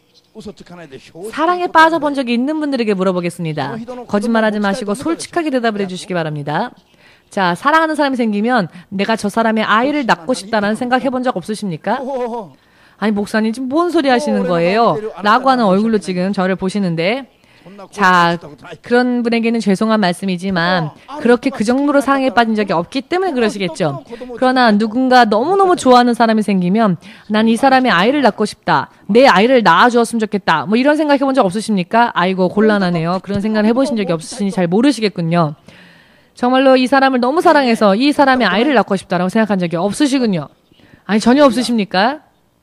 B: 사랑에 빠져본 적이 있는 분들에게 물어보겠습니다. 거짓말하지 마시고 솔직하게 대답을 해주시기 바랍니다. 자, 사랑하는 사람이 생기면 내가 저 사람의 아이를 낳고 싶다라는 생각 해본 적 없으십니까? 아니, 목사님 지금 뭔 소리 하시는 거예요? 라고 하는 얼굴로 지금 저를 보시는데, 자, 그런 분에게는 죄송한 말씀이지만 그렇게 그 정도로 사랑에 빠진 적이 없기 때문에 그러시겠죠. 그러나 누군가 너무너무 좋아하는 사람이 생기면 난 이 사람의 아이를 낳고 싶다, 내 아이를 낳아주었으면 좋겠다, 뭐 이런 생각 해본 적 없으십니까? 아이고 곤란하네요. 그런 생각을 해보신 적이 없으시니 잘 모르시겠군요. 정말로 이 사람을 너무 사랑해서 이 사람의 아이를 낳고 싶다라고 생각한 적이 없으시군요. 아니, 전혀 없으십니까?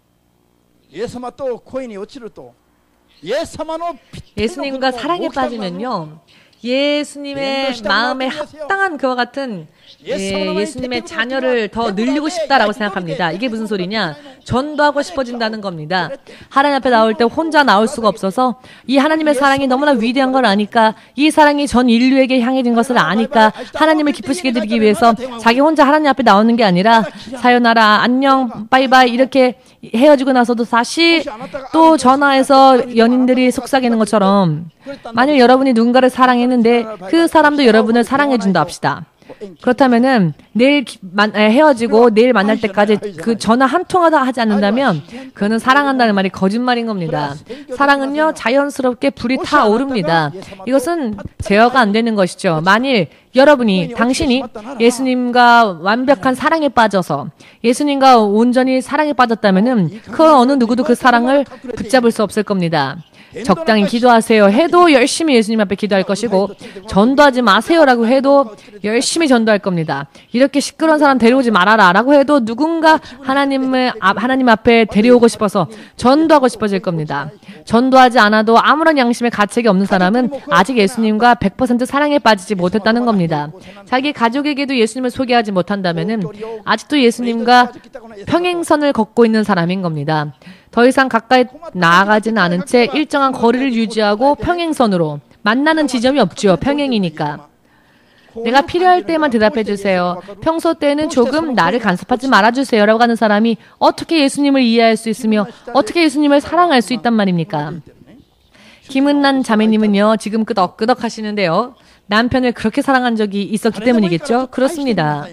B: 예수님과 사랑에 빠지면요, 예수님의 마음에 합당한 그와 같은 예, 예수님의 자녀를 더 늘리고 싶다라고 생각합니다. 이게 무슨 소리냐? 전도하고 싶어진다는 겁니다. 하나님 앞에 나올 때 혼자 나올 수가 없어서 이 하나님의 사랑이 너무나 위대한 걸 아니까, 이 사랑이 전 인류에게 향해진 것을 아니까 하나님을 기쁘시게 드리기 위해서 자기 혼자 하나님 앞에 나오는 게 아니라 사요나라, 안녕, 바이바이 이렇게 헤어지고 나서도 다시 또 전화해서 연인들이 속삭이는 것처럼, 만일 여러분이 누군가를 사랑했는데 그 사람도 여러분을 사랑해준다 합시다. 그렇다면은 내일 헤어지고 내일 만날 때까지 그 전화 한 통화도 하지 않는다면 그는 사랑한다는 말이 거짓말인 겁니다. 사랑은요, 자연스럽게 불이 타오릅니다. 이것은 제어가 안 되는 것이죠. 만일 여러분이, 당신이 예수님과 완벽한 사랑에 빠져서 예수님과 온전히 사랑에 빠졌다면은 그 어느 누구도 그 사랑을 붙잡을 수 없을 겁니다. 적당히 기도하세요 해도 열심히 예수님 앞에 기도할 것이고, 전도하지 마세요라고 해도 열심히 전도할 겁니다. 이렇게 시끄러운 사람 데려오지 말아라 라고 해도 누군가 하나님을, 하나님 앞에 데려오고 싶어서 전도하고 싶어질 겁니다. 전도하지 않아도 아무런 양심의 가책이 없는 사람은 아직 예수님과 백 퍼센트 사랑에 빠지지 못했다는 겁니다. 자기 가족에게도 예수님을 소개하지 못한다면은 아직도 예수님과 평행선을 걷고 있는 사람인 겁니다. 더 이상 가까이 나아가지는 않은 채 일정한 거리를 유지하고 평행선으로, 만나는 지점이 없죠. 평행이니까. 내가 필요할 때만 대답해 주세요. 평소 때는 조금 나를 간섭하지 말아주세요 라고 하는 사람이 어떻게 예수님을 이해할 수 있으며 어떻게 예수님을 사랑할 수 있단 말입니까? 김은난 자매님은요, 지금 끄덕끄덕 하시는데요, 남편을 그렇게 사랑한 적이 있었기 때문이겠죠? 그렇습니다.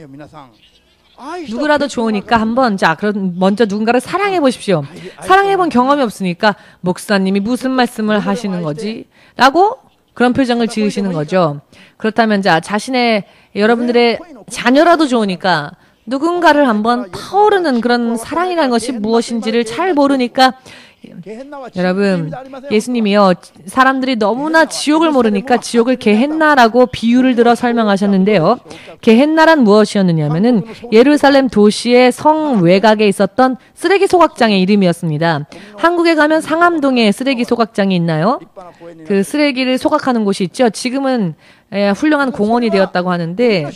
B: 누구라도 좋으니까 한번, 자, 그럼 먼저 누군가를 사랑해 보십시오. 사랑해 본 경험이 없으니까 목사님이 무슨 말씀을 하시는 거지? 라고 그런 표정을 지으시는 거죠. 그렇다면 자, 자신의 여러분들의 자녀라도 좋으니까 누군가를 한번 타오르는 그런 사랑이라는 것이 무엇인지를 잘 모르니까 여러분, 예수님이요, 사람들이 너무나 지옥을 모르니까 지옥을 게헨나라고 비유를 들어 설명하셨는데요. 게헨나란 무엇이었느냐면은 예루살렘 도시의 성 외곽에 있었던 쓰레기 소각장의 이름이었습니다. 한국에 가면 상암동에 쓰레기 소각장이 있나요? 그 쓰레기를 소각하는 곳이 있죠. 지금은 예, 훌륭한 공원이 되었다고 하는데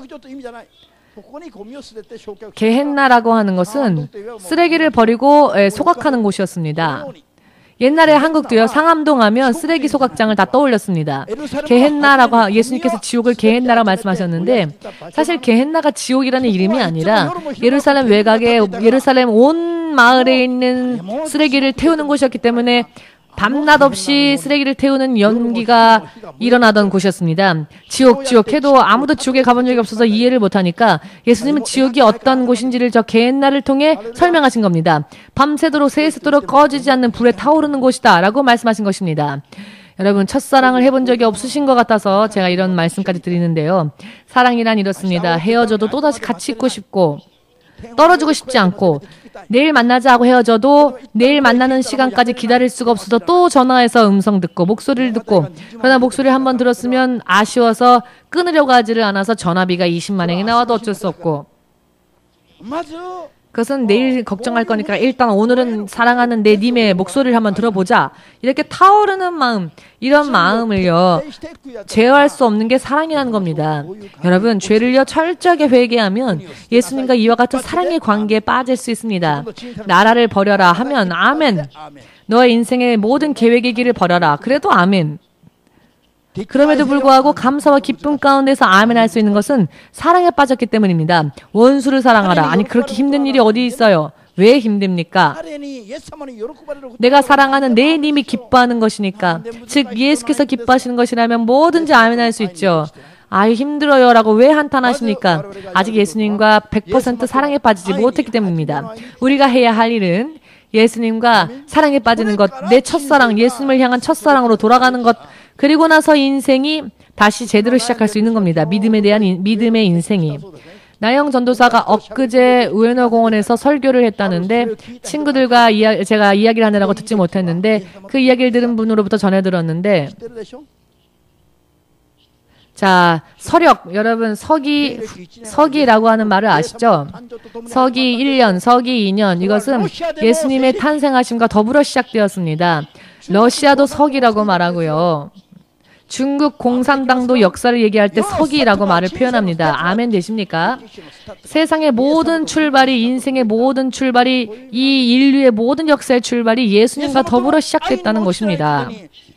B: 게헨나라고 하는 것은 쓰레기를 버리고 예, 소각하는 곳이었습니다. 옛날에 한국도요, 상암동 하면 쓰레기 소각장을 다 떠올렸습니다. 게헨나라고 예수님께서 지옥을 게헨나라고 말씀하셨는데 사실 게헨나가 지옥이라는 이름이 아니라 예루살렘 외곽에 예루살렘 온 마을에 있는 쓰레기를 태우는 곳이었기 때문에 밤낮 없이 쓰레기를 태우는 연기가 일어나던 곳이었습니다. 지옥, 지옥 해도 아무도 지옥에 가본 적이 없어서 이해를 못하니까 예수님은 지옥이 어떤 곳인지를 저 게헨나를 통해 설명하신 겁니다. 밤새도록 새새도록 꺼지지 않는 불에 타오르는 곳이다 라고 말씀하신 것입니다. 여러분, 첫사랑을 해본 적이 없으신 것 같아서 제가 이런 말씀까지 드리는데요. 사랑이란 이렇습니다. 헤어져도 또다시 같이 있고 싶고 떨어지고 싶지 않고 내일 만나자 하고 헤어져도 내일 만나는 시간까지 기다릴 수가 없어서 또 전화해서 음성 듣고 목소리를 듣고 그러나 목소리를 한번 들었으면 아쉬워서 끊으려고 하지를 않아서 전화비가 이십만 원이 나와도 어쩔 수 없고 그것은 내일 걱정할 거니까 일단 오늘은 사랑하는 내 님의 목소리를 한번 들어보자. 이렇게 타오르는 마음, 이런 마음을요 제어할 수 없는 게 사랑이라는 겁니다. 여러분, 죄를요 철저하게 회개하면 예수님과 이와 같은 사랑의 관계에 빠질 수 있습니다. 나라를 버려라 하면 아멘. 너의 인생의 모든 계획의 길을 버려라. 그래도 아멘. 그럼에도 불구하고 감사와 기쁨 가운데서 아멘 할 수 있는 것은 사랑에 빠졌기 때문입니다. 원수를 사랑하라. 아니, 그렇게 힘든 일이 어디 있어요? 왜 힘듭니까? 내가 사랑하는 내 님이 기뻐하는 것이니까, 즉 예수께서 기뻐하시는 것이라면 뭐든지 아멘 할 수 있죠. 아유, 힘들어요 라고 왜 한탄하십니까? 아직 예수님과 백 퍼센트 사랑에 빠지지 못했기 때문입니다. 우리가 해야 할 일은 예수님과 사랑에 빠지는 것, 내 첫사랑, 예수님을 향한 첫사랑으로 돌아가는 것, 그리고 나서 인생이 다시 제대로 시작할 수 있는 겁니다. 믿음에 대한 인, 믿음의 인생이. 나영 전도사가 엊그제 우에노 공원에서 설교를 했다는데 친구들과 이야, 제가 이야기를 하느라고 듣지 못했는데 그 이야기를 들은 분으로부터 전해 들었는데 자, 서력, 여러분 서기, 서기라고 하는 말을 아시죠? 서기 일 년, 서기 이 년, 이것은 예수님의 탄생하심과 더불어 시작되었습니다. 러시아도 서기라고 말하고요. 중국 공산당도 역사를 얘기할 때 서기라고 말을 표현합니다. 아멘 되십니까? 세상의 모든 출발이, 인생의 모든 출발이, 이 인류의 모든 역사의 출발이 예수님과 더불어 시작됐다는 것입니다.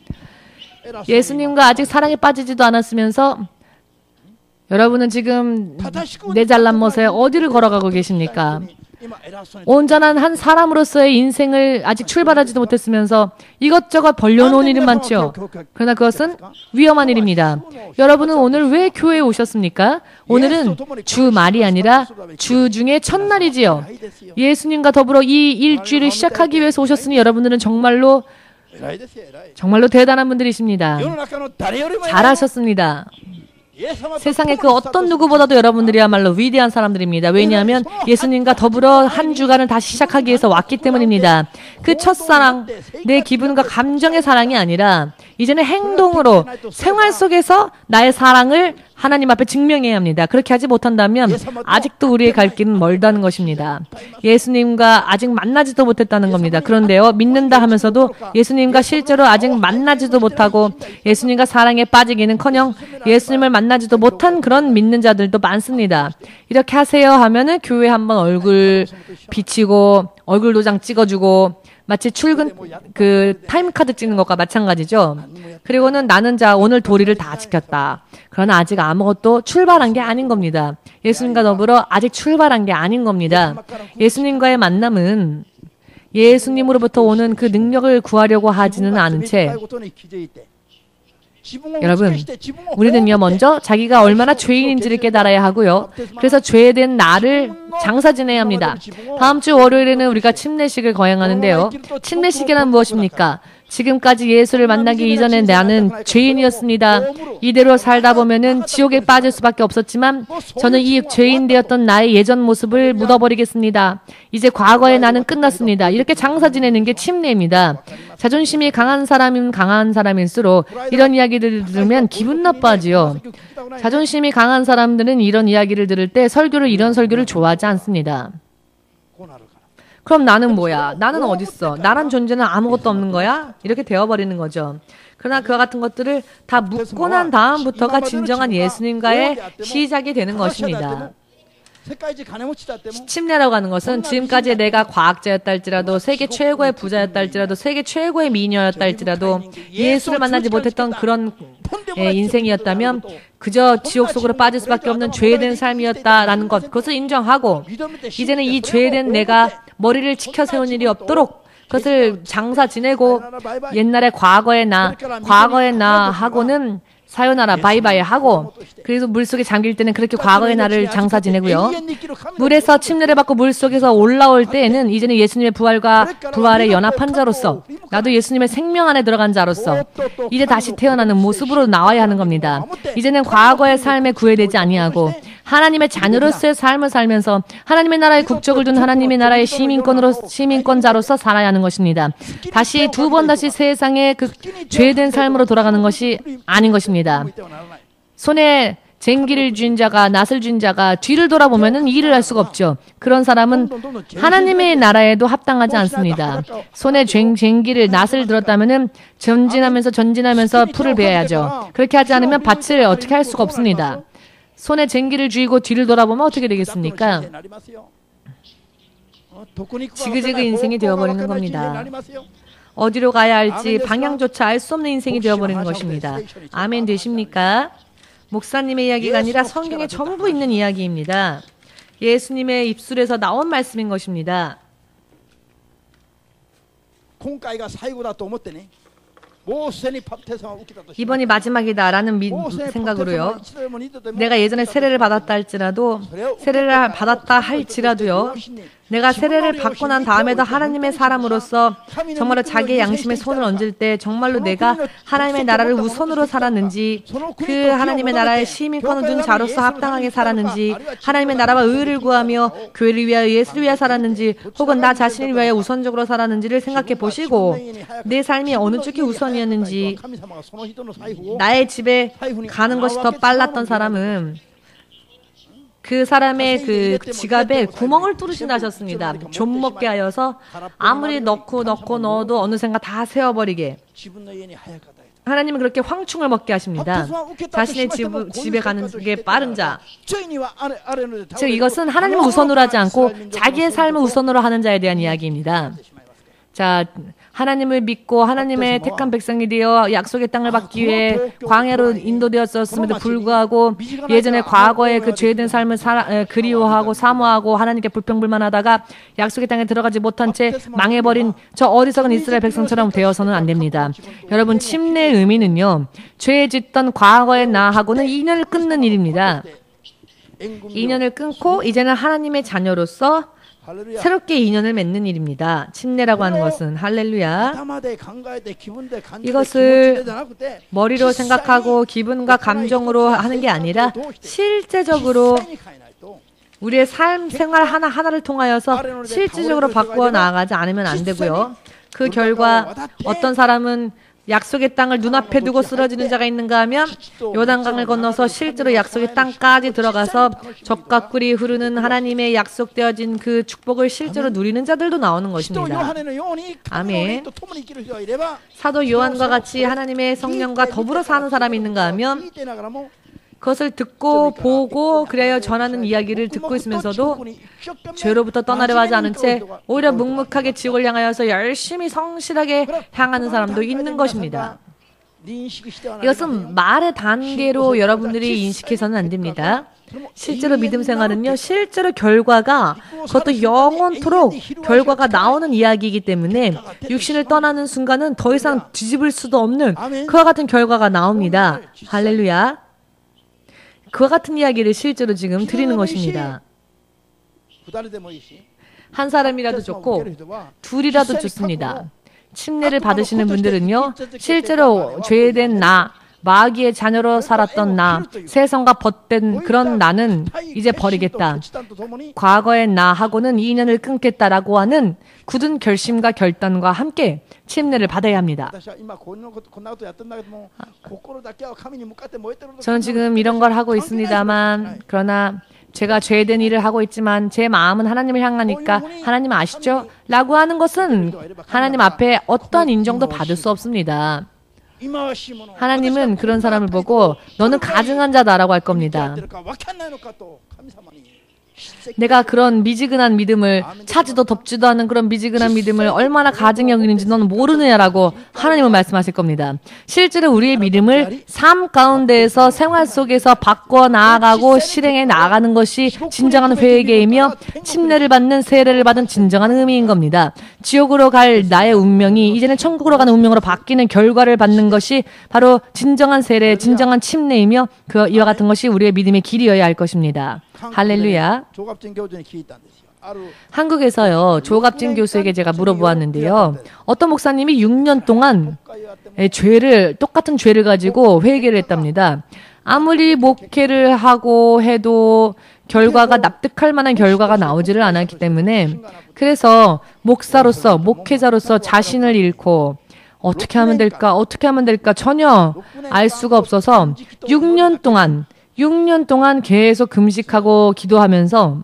B: 예수님과 아직 사랑에 빠지지도 않았으면서 여러분은 지금 내 잘난 멋에 어디를 걸어가고 계십니까? 온전한 한 사람으로서의 인생을 아직 출발하지도 못했으면서 이것저것 벌려놓은 일은 많죠. 그러나 그것은 위험한 일입니다. 여러분은 오늘 왜 교회에 오셨습니까? 오늘은 주말이 아니라 주 중에 첫날이지요. 예수님과 더불어 이 일주일을 시작하기 위해서 오셨으니 여러분들은 정말로 정말로 대단한 분들이십니다. 잘하셨습니다. 세상의 그 어떤 누구보다도 여러분들이야말로 위대한 사람들입니다. 왜냐하면 예수님과 더불어 한 주간을 다시 시작하기 위해서 왔기 때문입니다. 그 첫사랑, 내 기분과 감정의 사랑이 아니라 이제는 행동으로 생활 속에서 나의 사랑을 하나님 앞에 증명해야 합니다. 그렇게 하지 못한다면 아직도 우리의 갈 길은 멀다는 것입니다. 예수님과 아직 만나지도 못했다는 겁니다. 그런데요, 믿는다 하면서도 예수님과 실제로 아직 만나지도 못하고 예수님과 사랑에 빠지기는커녕 예수님을 만나지도 못한 그런 믿는 자들도 많습니다. 이렇게 하세요 하면은 교회 한번 얼굴 비치고 얼굴 도장 찍어주고 마치 출근 그 타임카드 찍는 것과 마찬가지죠. 그리고는 나는 자 오늘 도리를 다 지켰다. 그러나 아직 아무것도 출발한 게 아닌 겁니다. 예수님과 더불어 아직 출발한 게 아닌 겁니다. 예수님과의 만남은 예수님으로부터 오는 그 능력을 구하려고 하지는 않은 채 여러분, 우리는요 먼저 자기가 얼마나 죄인인지를 깨달아야 하고요. 그래서 죄된 나를 장사 지내야 합니다. 다음 주 월요일에는 우리가 침례식을 거행하는데요. 침례식이란 무엇입니까? 지금까지 예수를 만나기 이전에 나는 죄인이었습니다. 이대로 살다 보면은 지옥에 빠질 수밖에 없었지만 저는 이 죄인 되었던 나의 예전 모습을 묻어버리겠습니다. 이제 과거의 나는 끝났습니다. 이렇게 장사 지내는 게 침례입니다. 자존심이 강한 사람은 강한 사람일수록 이런 이야기들을 들으면 기분 나빠지요. 자존심이 강한 사람들은 이런 이야기를 들을 때 설교를 이런 설교를 좋아하지 않습니다. 그럼 나는 뭐야? 나는 어딨어? 나란 존재는 아무것도 없는 거야? 이렇게 되어버리는 거죠. 그러나 그와 같은 것들을 다 묻고 난 다음부터가 진정한 예수님과의 시작이 되는 것입니다. 침례라고 하는 것은 지금까지 내가 과학자였다 할지라도 세계 최고의 부자였다 할지라도 세계 최고의 미녀였다 할지라도 예수를 만나지 못했던 그런 예, 인생이었다면 그저 지옥 속으로 빠질 수밖에 없는 죄된 삶이었다라는 것, 그것을 인정하고 이제는 이 죄된 내가 머리를 치켜 세운 일이 없도록 그것을 장사 지내고 옛날에 과거의 나, 과거의 나 하고는 사요나라 바이바이 하고 그래서 물속에 잠길 때는 그렇게 과거의 나를 장사 지내고요. 물에서 침례를 받고 물속에서 올라올 때에는 이제는 예수님의 부활과 부활에 연합한 자로서 나도 예수님의 생명 안에 들어간 자로서 이제 다시 태어나는 모습으로 나와야 하는 겁니다. 이제는 과거의 삶에 구애되지 아니하고 하나님의 자녀로서의 삶을 살면서 하나님의 나라의 국적을 둔 하나님의 나라의 시민권으로 시민권자로서 살아야 하는 것입니다. 다시 두 번 다시 세상의 그 죄된 삶으로 돌아가는 것이 아닌 것입니다. 손에 쟁기를 쥔 자가 낫을 쥔 자가 뒤를 돌아보면은 일을 할 수가 없죠. 그런 사람은 하나님의 나라에도 합당하지 않습니다. 손에 쟁, 쟁기를 낫을 들었다면은 전진하면서 전진하면서 풀을 베어야죠. 그렇게 하지 않으면 밭을 어떻게 할 수가 없습니다. 손에 쟁기를 쥐고 뒤를 돌아보면 어떻게 되겠습니까? 지그재그 인생이 되어버리는 겁니다. 어디로 가야 할지 방향조차 알 수 없는 인생이 되어버리는 것입니다. 아멘 되십니까? 목사님의 이야기가 아니라 성경에 전부 있는 이야기입니다. 예수님의 입술에서 나온 말씀인 것입니다. 이번이 마지막이다라는 미, 생각으로요. 내가 예전에 세례를 받았다 할지라도 세례를 받았다 할지라도요. 내가 세례를 받고 난 다음에도 하나님의 사람으로서 정말로 자기의 양심에 손을 얹을 때 정말로 내가 하나님의 나라를 우선으로 살았는지 그 하나님의 나라의 시민권을 둔 자로서 합당하게 살았는지 하나님의 나라와 의를 구하며 교회를 위하여 예수를 위하여 살았는지 혹은 나 자신을 위하여 우선적으로 살았는지를 생각해 보시고 내 삶이 어느 쪽이 우선이었는지 나의 집에 가는 것이 더 빨랐던 사람은 그 사람의 그 지갑에 구멍을 뚫으신다 하셨습니다. 좀 먹게 하여서 아무리 넣고 넣고 넣어도 어느샌가 다 세워버리게. 하나님은 그렇게 황충을 먹게 하십니다. 자신의 집, 집에 가는 게 빠른 자. 즉 이것은 하나님을 우선으로 하지 않고 자기의 삶을 우선으로 하는 자에 대한 이야기입니다. 자, 하나님을 믿고 하나님의 택한 백성이 되어 약속의 땅을 받기 위해 광야로 인도되었었음에도 불구하고 예전에 과거의 그 죄된 삶을 사, 그리워하고 사모하고 하나님께 불평불만하다가 약속의 땅에 들어가지 못한 채 망해버린 저 어리석은 이스라엘 백성처럼 되어서는 안 됩니다. 여러분, 침례의 의미는요, 죄 짓던 과거의 나하고는 인연을 끊는 일입니다. 인연을 끊고 이제는 하나님의 자녀로서 새롭게 인연을 맺는 일입니다. 침례라고 하는 것은 할렐루야. 이것을 머리로 생각하고 기분과 감정으로 하는 게 아니라 실제적으로 우리의 삶 생활 하나하나를 통하여서 실질적으로 바꾸어 나아가지 않으면 안 되고요. 그 결과 어떤 사람은 약속의 땅을 눈앞에 두고 쓰러지는 자가 있는가 하면 요단강을 건너서 실제로 약속의 땅까지 들어가서 젖과 꿀이 흐르는 하나님의 약속되어진 그 축복을 실제로 누리는 자들도 나오는 것입니다. 아멘. 사도 요한과 같이 하나님의 성령과 더불어 사는 사람이 있는가 하면 그것을 듣고 보고 그래야 전하는 이야기를 듣고 있으면서도 죄로부터 떠나려 하지 않은 채 오히려 묵묵하게 지옥을 향하여서 열심히 성실하게 향하는 사람도 있는 것입니다. 이것은 말의 단계로 여러분들이 인식해서는 안 됩니다. 실제로 믿음 생활은요, 실제로 결과가 그것도 영원토록 결과가 나오는 이야기이기 때문에 육신을 떠나는 순간은 더 이상 뒤집을 수도 없는 그와 같은 결과가 나옵니다. 할렐루야. 그와 같은 이야기를 실제로 지금 드리는 것입니다. 한 사람이라도 좋고 둘이라도 좋습니다. 침례를 받으시는 분들은요, 실제로 죄된 나, 마귀의 자녀로 살았던 나, 세상과 벗된 그런 나는 이제 버리겠다. 과거의 나하고는 인연을 끊겠다라고 하는 굳은 결심과 결단과 함께 침례를 받아야 합니다. 저는 지금 이런 걸 하고 있습니다만, 그러나 제가 죄된 일을 하고 있지만 제 마음은 하나님을 향하니까 하나님 아시죠? 라고 하는 것은 하나님 앞에 어떤 인정도 받을 수 없습니다. 하나님은 그런 사람을 보고 너는 가증한 자다라고 할 겁니다. 내가 그런 미지근한 믿음을, 차지도 덥지도 않은 그런 미지근한 믿음을 얼마나 가증히 여기는지 너는 모르느냐라고 하나님은 말씀하실 겁니다. 실제로 우리의 믿음을 삶 가운데에서 생활 속에서 바꿔 나아가고 실행해 나아가는 것이 진정한 회개이며 침례를 받는 세례를 받은 진정한 의미인 겁니다. 지옥으로 갈 나의 운명이 이제는 천국으로 가는 운명으로 바뀌는 결과를 받는 것이 바로 진정한 세례, 진정한 침례이며 그 이와 같은 것이 우리의 믿음의 길이어야 할 것입니다. 할렐루야. 한국에서요, 조갑진 교수에게 제가 물어보았는데요. 어떤 목사님이 육 년 동안 죄를, 똑같은 죄를 가지고 회개를 했답니다. 아무리 목회를 하고 해도 결과가 납득할 만한 결과가 나오지를 않았기 때문에, 그래서 목사로서, 목회자로서 자신을 잃고 어떻게 하면 될까, 어떻게 하면 될까 전혀 알 수가 없어서 육 년 동안 육 년 동안 계속 금식하고 기도하면서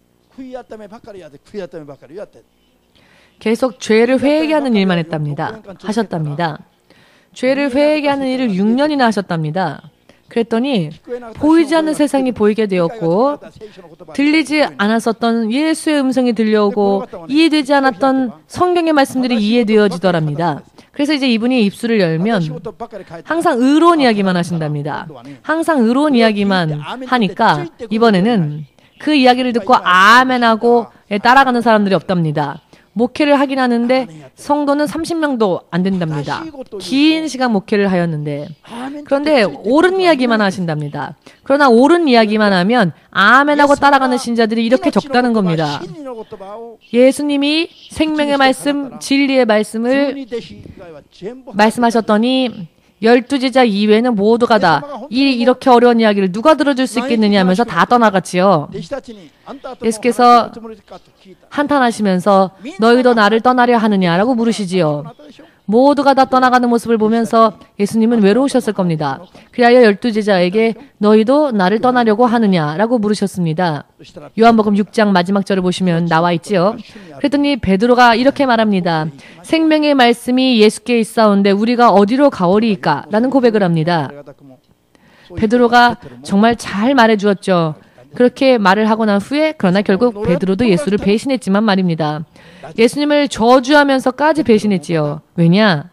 B: 계속 죄를 회개하는 일만 했답니다. 하셨답니다. 죄를 회개하는 일을 육 년이나 하셨답니다. 그랬더니 보이지 않는 세상이 보이게 되었고 들리지 않았었던 예수의 음성이 들려오고 이해되지 않았던 성경의 말씀들이 이해되어지더랍니다. 그래서 이제 이분이 입술을 열면 항상 의로운 이야기만 하신답니다. 항상 의로운 이야기만 하니까 이번에는 그 이야기를 듣고 아멘하고 따라가는 사람들이 없답니다. 목회를 하긴 하는데 성도는 삼십 명도 안 된답니다. 긴 시간 목회를 하였는데, 그런데 옳은 이야기만 하신답니다. 그러나 옳은 이야기만 하면 아멘하고 따라가는 신자들이 이렇게 적다는 겁니다. 예수님이 생명의 말씀, 진리의 말씀을 말씀하셨더니 열두 제자 이외에는 모두가 다 이 이렇게 어려운 이야기를 누가 들어줄 수 있겠느냐 하면서 다 떠나갔지요. 예수께서 한탄하시면서 너희도 나를 떠나려 하느냐라고 물으시지요. 모두가 다 떠나가는 모습을 보면서 예수님은 외로우셨을 겁니다. 그리하여 열두 제자에게 너희도 나를 떠나려고 하느냐라고 물으셨습니다. 요한복음 육 장 마지막 절을 보시면 나와 있지요. 그랬더니 베드로가 이렇게 말합니다. 생명의 말씀이 예수께 있사온데 우리가 어디로 가오리이까? 라는 고백을 합니다. 베드로가 정말 잘 말해주었죠. 그렇게 말을 하고 난 후에 그러나 결국 베드로도 예수를 배신했지만 말입니다. 예수님을 저주하면서까지 배신했지요. 왜냐?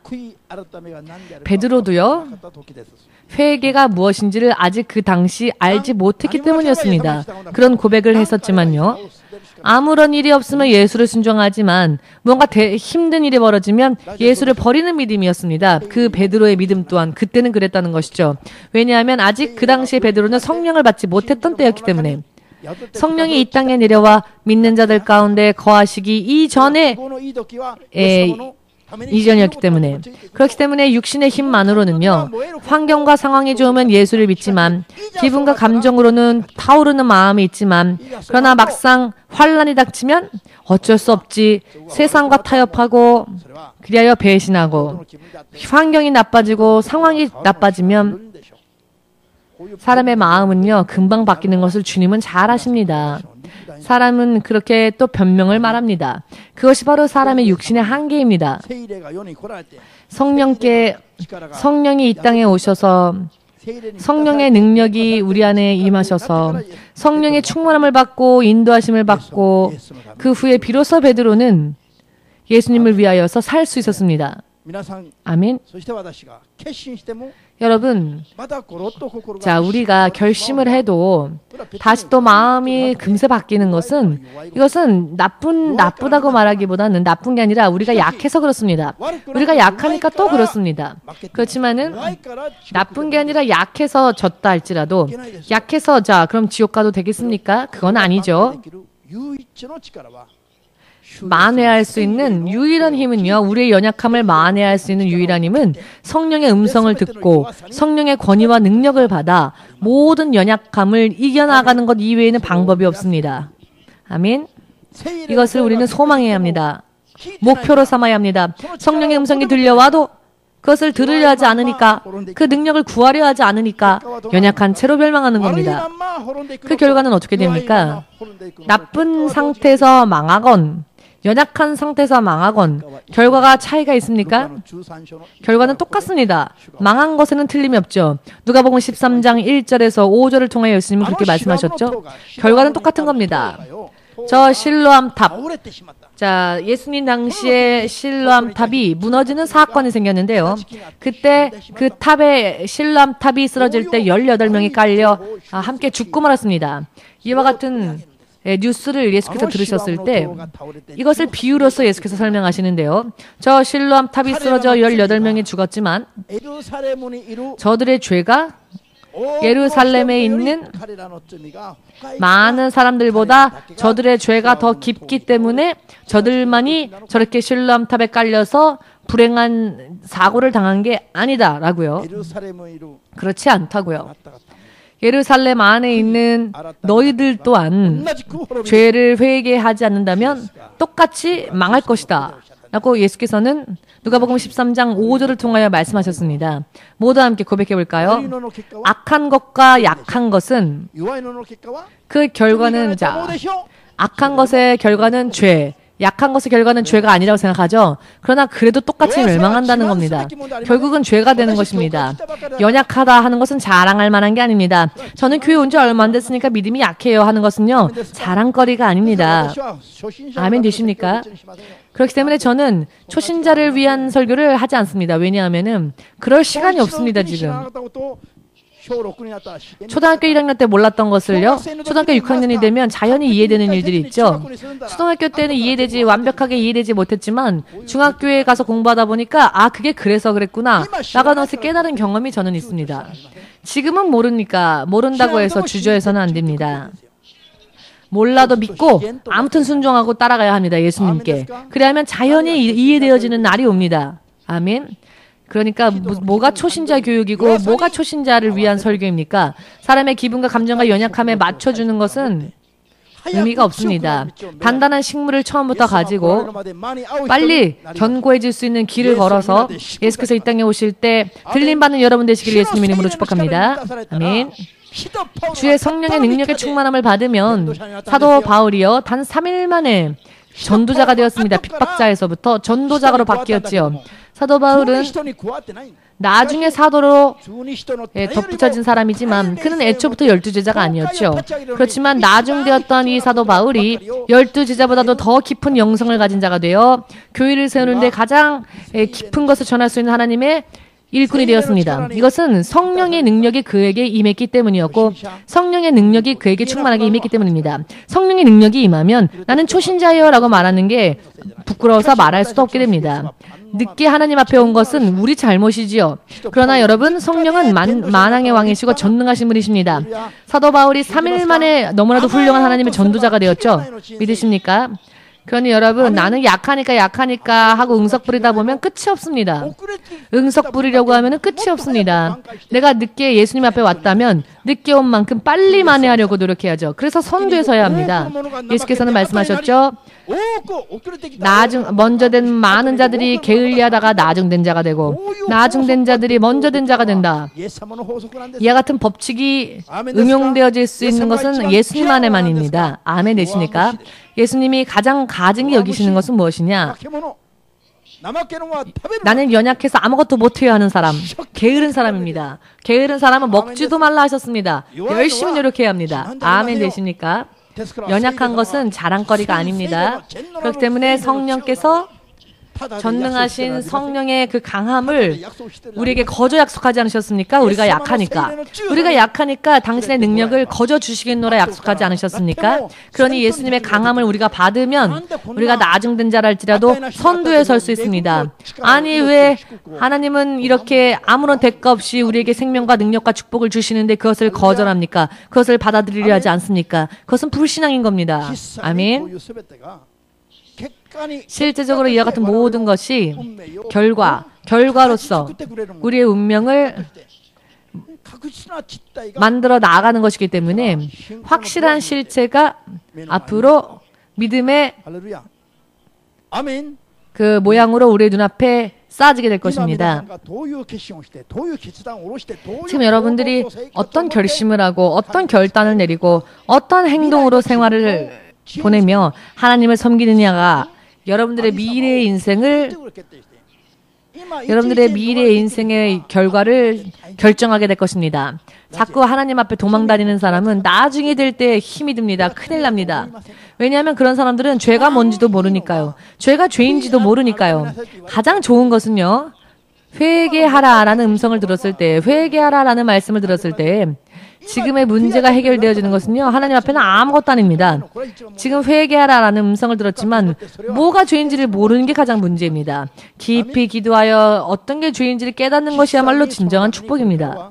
B: 베드로도요, 회개가 무엇인지를 아직 그 당시 알지 못했기 때문이었습니다. 그런 고백을 했었지만요. 아무런 일이 없으면 예수를 순종하지만 뭔가 대, 힘든 일이 벌어지면 예수를 버리는 믿음이었습니다. 그 베드로의 믿음 또한 그때는 그랬다는 것이죠. 왜냐하면 아직 그 당시에 베드로는 성령을 받지 못했던 때였기 때문에 성령이 이 땅에 내려와 믿는 자들 가운데 거하시기 이전에 에, 이전이었기 때문에 그렇기 때문에 육신의 힘만으로는요, 환경과 상황이 좋으면 예수를 믿지만 기분과 감정으로는 타오르는 마음이 있지만 그러나 막상 환란이 닥치면 어쩔 수 없지 세상과 타협하고 그리하여 배신하고 환경이 나빠지고 상황이 나빠지면 사람의 마음은요 금방 바뀌는 것을 주님은 잘 아십니다. 사람은 그렇게 또 변명을 말합니다. 그것이 바로 사람의 육신의 한계입니다. 성령께 성령이 이 땅에 오셔서 성령의 능력이 우리 안에 임하셔서 성령의 충만함을 받고 인도하심을 받고 그 후에 비로소 베드로는 예수님을 위하여서 살 수 있었습니다. 아멘. 여러분, 자, 우리가 결심을 해도 다시 또 마음이 금세 바뀌는 것은 이것은 나쁜, 나쁘다고 말하기보다는 나쁜 게 아니라 우리가 약해서 그렇습니다. 우리가 약하니까 또 그렇습니다. 그렇지만은 나쁜 게 아니라 약해서 졌다 할지라도 약해서 자, 그럼 지옥 가도 되겠습니까? 그건 아니죠. 만회할 수 있는 유일한 힘은요, 우리의 연약함을 만회할 수 있는 유일한 힘은 성령의 음성을 듣고 성령의 권위와 능력을 받아 모든 연약함을 이겨나가는 것 이외에는 방법이 없습니다. 아멘. 이것을 우리는 소망해야 합니다. 목표로 삼아야 합니다. 성령의 음성이 들려와도 그것을 들으려 하지 않으니까, 그 능력을 구하려 하지 않으니까 연약한 채로 멸망하는 겁니다. 그 결과는 어떻게 됩니까? 나쁜 상태에서 망하건 연약한 상태에서 망하건 결과가 차이가 있습니까? 결과는 똑같습니다. 망한 것에는 틀림이 없죠. 누가복음 십삼 장 일 절에서 오 절을 통하여 예수님은 그렇게 말씀하셨죠. 결과는 똑같은 겁니다. 저 실로암 탑. 자, 예수님 당시에 실로암 탑이 무너지는 사건이 생겼는데요. 그때 그 탑에 실로암 탑이 쓰러질 때 열여덟 명이 깔려 함께 죽고 말았습니다. 이와 같은 뉴스를 예수께서 들으셨을 때 이것을 비유로서 예수께서 설명하시는데요. 저 실로암 탑이 쓰러져 열여덟 명이 죽었지만 저들의 죄가 예루살렘에 있는 많은 사람들보다 저들의 죄가 더 깊기 때문에 저들만이 저렇게 실로암 탑에 깔려서 불행한 사고를 당한 게 아니다라고요. 그렇지 않다고요. 예루살렘 안에 있는 너희들 또한 죄를 회개하지 않는다면 똑같이 망할 것이다 라고 예수께서는 누가복음 십삼 장 오 절을 통하여 말씀하셨습니다. 모두 함께 고백해 볼까요? 악한 것과 약한 것은 그 결과는, 자, 악한 것의 결과는 죄, 약한 것의 결과는 죄가 아니라고 생각하죠. 그러나 그래도 똑같이 멸망한다는 겁니다. 결국은 죄가 되는 것입니다. 연약하다 하는 것은 자랑할 만한 게 아닙니다. 저는 교회 온 지 얼마 안 됐으니까 믿음이 약해요 하는 것은요, 자랑거리가 아닙니다. 아멘 되십니까? 그렇기 때문에 저는 초신자를 위한 설교를 하지 않습니다. 왜냐하면은 그럴 시간이 없습니다, 지금. 초등학교 일 학년 때 몰랐던 것을요, 초등학교 육 학년이 되면 자연히 이해되는 일들이 있죠. 초등학교 때는 이해되지, 완벽하게 이해되지 못했지만 중학교에 가서 공부하다 보니까 아, 그게 그래서 그랬구나 라고 하면서 깨달은 경험이 저는 있습니다. 지금은 모르니까 모른다고 해서 주저해서는 안 됩니다. 몰라도 믿고 아무튼 순종하고 따라가야 합니다. 예수님께. 그래야만 자연히 이해되어지는 날이 옵니다. 아멘. 그러니까 뭐, 뭐가 초신자 교육이고 뭐가 초신자를 위한 설교입니까? 사람의 기분과 감정과 연약함에 맞춰주는 것은 의미가 없습니다. 단단한 식물을 처음부터 가지고 빨리 견고해질 수 있는 길을 걸어서 예수께서 이 땅에 오실 때 들림받는 여러분 되시기를 예수님 이름으로 축복합니다. 아멘. 주의 성령의 능력의 충만함을 받으면 사도 바울이요, 단 삼 일 만에 전도자가 되었습니다. 핍박자에서부터 전도자로 바뀌었지요. 사도 바울은 나중에 사도로 예, 덧붙여진 사람이지만 그는 애초부터 열두 제자가 아니었죠. 그렇지만 나중되었던 이 사도 바울이 열두 제자보다도 더 깊은 영성을 가진 자가 되어 교회를 세우는데 가장 예, 깊은 것을 전할 수 있는 하나님의 일꾼이 되었습니다. 이것은 성령의 능력이 그에게 임했기 때문이었고 성령의 능력이 그에게 충만하게 임했기 때문입니다. 성령의 능력이 임하면 나는 초신자예요 라고 말하는 게 부끄러워서 말할 수도 없게 됩니다. 늦게 하나님 앞에 온 것은 우리 잘못이지요. 그러나 여러분, 성령은 만, 만왕의 왕이시고 전능하신 분이십니다. 사도 바울이 삼 일 만에 너무나도 훌륭한 하나님의 전도자가 되었죠. 믿으십니까? 그러니 여러분, 나는 약하니까 약하니까 하고 응석 부리다 보면 끝이 없습니다. 응석 부리려고 하면 끝이 없습니다. 내가 늦게 예수님 앞에 왔다면 늦게 온 만큼 빨리 만회하려고 노력해야죠. 그래서 선두에 서야 합니다. 예수께서는 말씀하셨죠. 나중 먼저 된 많은 자들이 게을리하다가 나중된 자가 되고 나중된 자들이 먼저 된 자가 된다. 이와 같은 법칙이 응용되어질 수 있는 것은 예수님 안에만입니다. 아멘 되십니까? 예수님이 가장 가증히 여기시는 것은 무엇이냐? 나는 연약해서 아무것도 못해야 하는 사람, 게으른 사람입니다. 게으른 사람은 먹지도 말라 하셨습니다. 열심히 노력해야 합니다. 아멘 되십니까? 연약한 것은 자랑거리가 아닙니다. 그렇기 때문에 성령께서 전능하신 성령의 그 강함을 우리에게 거저 약속하지 않으셨습니까? 우리가 약하니까. 우리가 약하니까 당신의 능력을 거저 주시겠노라 약속하지 않으셨습니까? 그러니 예수님의 강함을 우리가 받으면 우리가 나중된 자랄지라도 선두에 설 수 있습니다. 아니, 왜 하나님은 이렇게 아무런 대가 없이 우리에게 생명과 능력과 축복을 주시는데 그것을 거절합니까? 그것을 받아들이려 하지 않습니까? 그것은 불신앙인 겁니다. 아멘. 실제적으로 이와 같은 모든 것이 결과, 결과로서 우리의 운명을 만들어 나가는 것이기 때문에 확실한 실체가 앞으로 믿음의 그 모양으로 우리의 눈앞에 쌓아지게 될 것입니다. 지금 여러분들이 어떤 결심을 하고 어떤 결단을 내리고 어떤 행동으로 생활을 보내며 하나님을 섬기느냐가 여러분들의 미래의 인생을 여러분들의 미래의 인생의 결과를 결정하게 될 것입니다. 자꾸 하나님 앞에 도망다니는 사람은 나중에 될 때 힘이 듭니다. 큰일 납니다. 왜냐하면 그런 사람들은 죄가 뭔지도 모르니까요. 죄가 죄인지도 모르니까요. 가장 좋은 것은요. 회개하라라는 음성을 들었을 때, 회개하라라는 말씀을 들었을 때 지금의 문제가 해결되어지는 것은요. 하나님 앞에는 아무것도 아닙니다. 지금 회개하라라는 음성을 들었지만 뭐가 죄인지를 모르는 게 가장 문제입니다. 깊이 기도하여 어떤 게 죄인지를 깨닫는 것이야말로 진정한 축복입니다.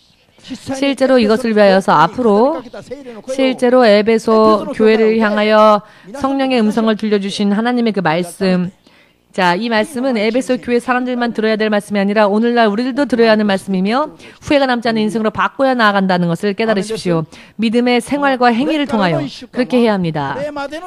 B: 실제로 이것을 위하여서 앞으로 실제로 에베소 교회를 향하여 성령의 음성을 들려주신 하나님의 그 말씀, 자, 이 말씀은 에베소 교회 사람들만 들어야 될 말씀이 아니라 오늘날 우리들도 들어야 하는 말씀이며 후회가 남지 않는 인생으로 바꿔야 나아간다는 것을 깨달으십시오. 믿음의 생활과 행위를 통하여 그렇게 해야 합니다.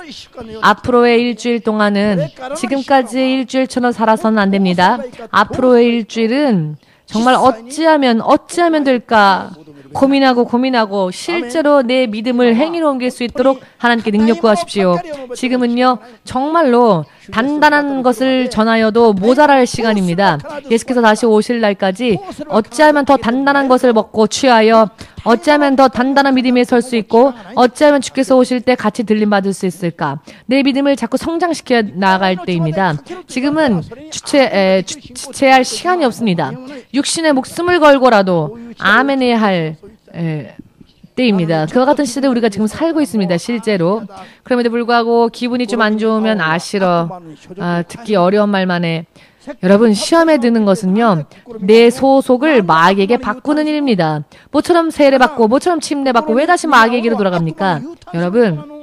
B: 앞으로의 일주일 동안은 지금까지의 일주일처럼 살아서는 안 됩니다. 앞으로의 일주일은 정말 어찌하면 어찌하면 될까 고민하고 고민하고 실제로 내 믿음을 행위로 옮길 수 있도록 하나님께 능력 구하십시오. 지금은요 정말로 단단한 것을 전하여도 모자랄 시간입니다. 예수께서 다시 오실 날까지 어찌하면 더 단단한 것을 먹고 취하여 어찌하면 더 단단한 믿음에 설 수 있고 어찌하면 주께서 오실 때 같이 들림받을 수 있을까. 내 믿음을 자꾸 성장시켜 나아갈 때입니다. 지금은 주체, 에, 주, 주체할 시간이 없습니다. 육신의 목숨을 걸고라도 아멘해야 할 에, 때입니다. 그와 같은 시대에 우리가 지금 살고 있습니다. 실제로. 그럼에도 불구하고 기분이 좀 안 좋으면 아 싫어. 아, 듣기 어려운 말만 해. 여러분 시험에 드는 것은요. 내 소속을 마귀에게 바꾸는 일입니다. 모처럼 세례받고 모처럼 침례받고 왜 다시 마귀에게로 돌아갑니까? 여러분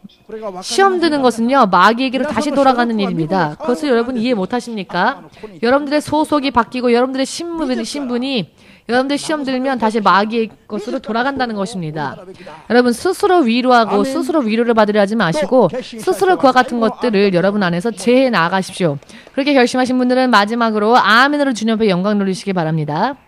B: 시험 드는 것은요. 마귀에게로 다시 돌아가는 일입니다. 그것을 여러분 이해 못하십니까? 여러분들의 소속이 바뀌고 여러분들의 신분, 신분이 여러분들 시험 들면 다시 마귀의 것으로 돌아간다는 것입니다. 여러분 스스로 위로하고 스스로 위로를 받으려 하지 마시고 스스로 그와 같은 것들을 여러분 안에서 제해 나가십시오. 그렇게 결심하신 분들은 마지막으로 아멘으로 주님 앞에 영광 돌리시기 바랍니다.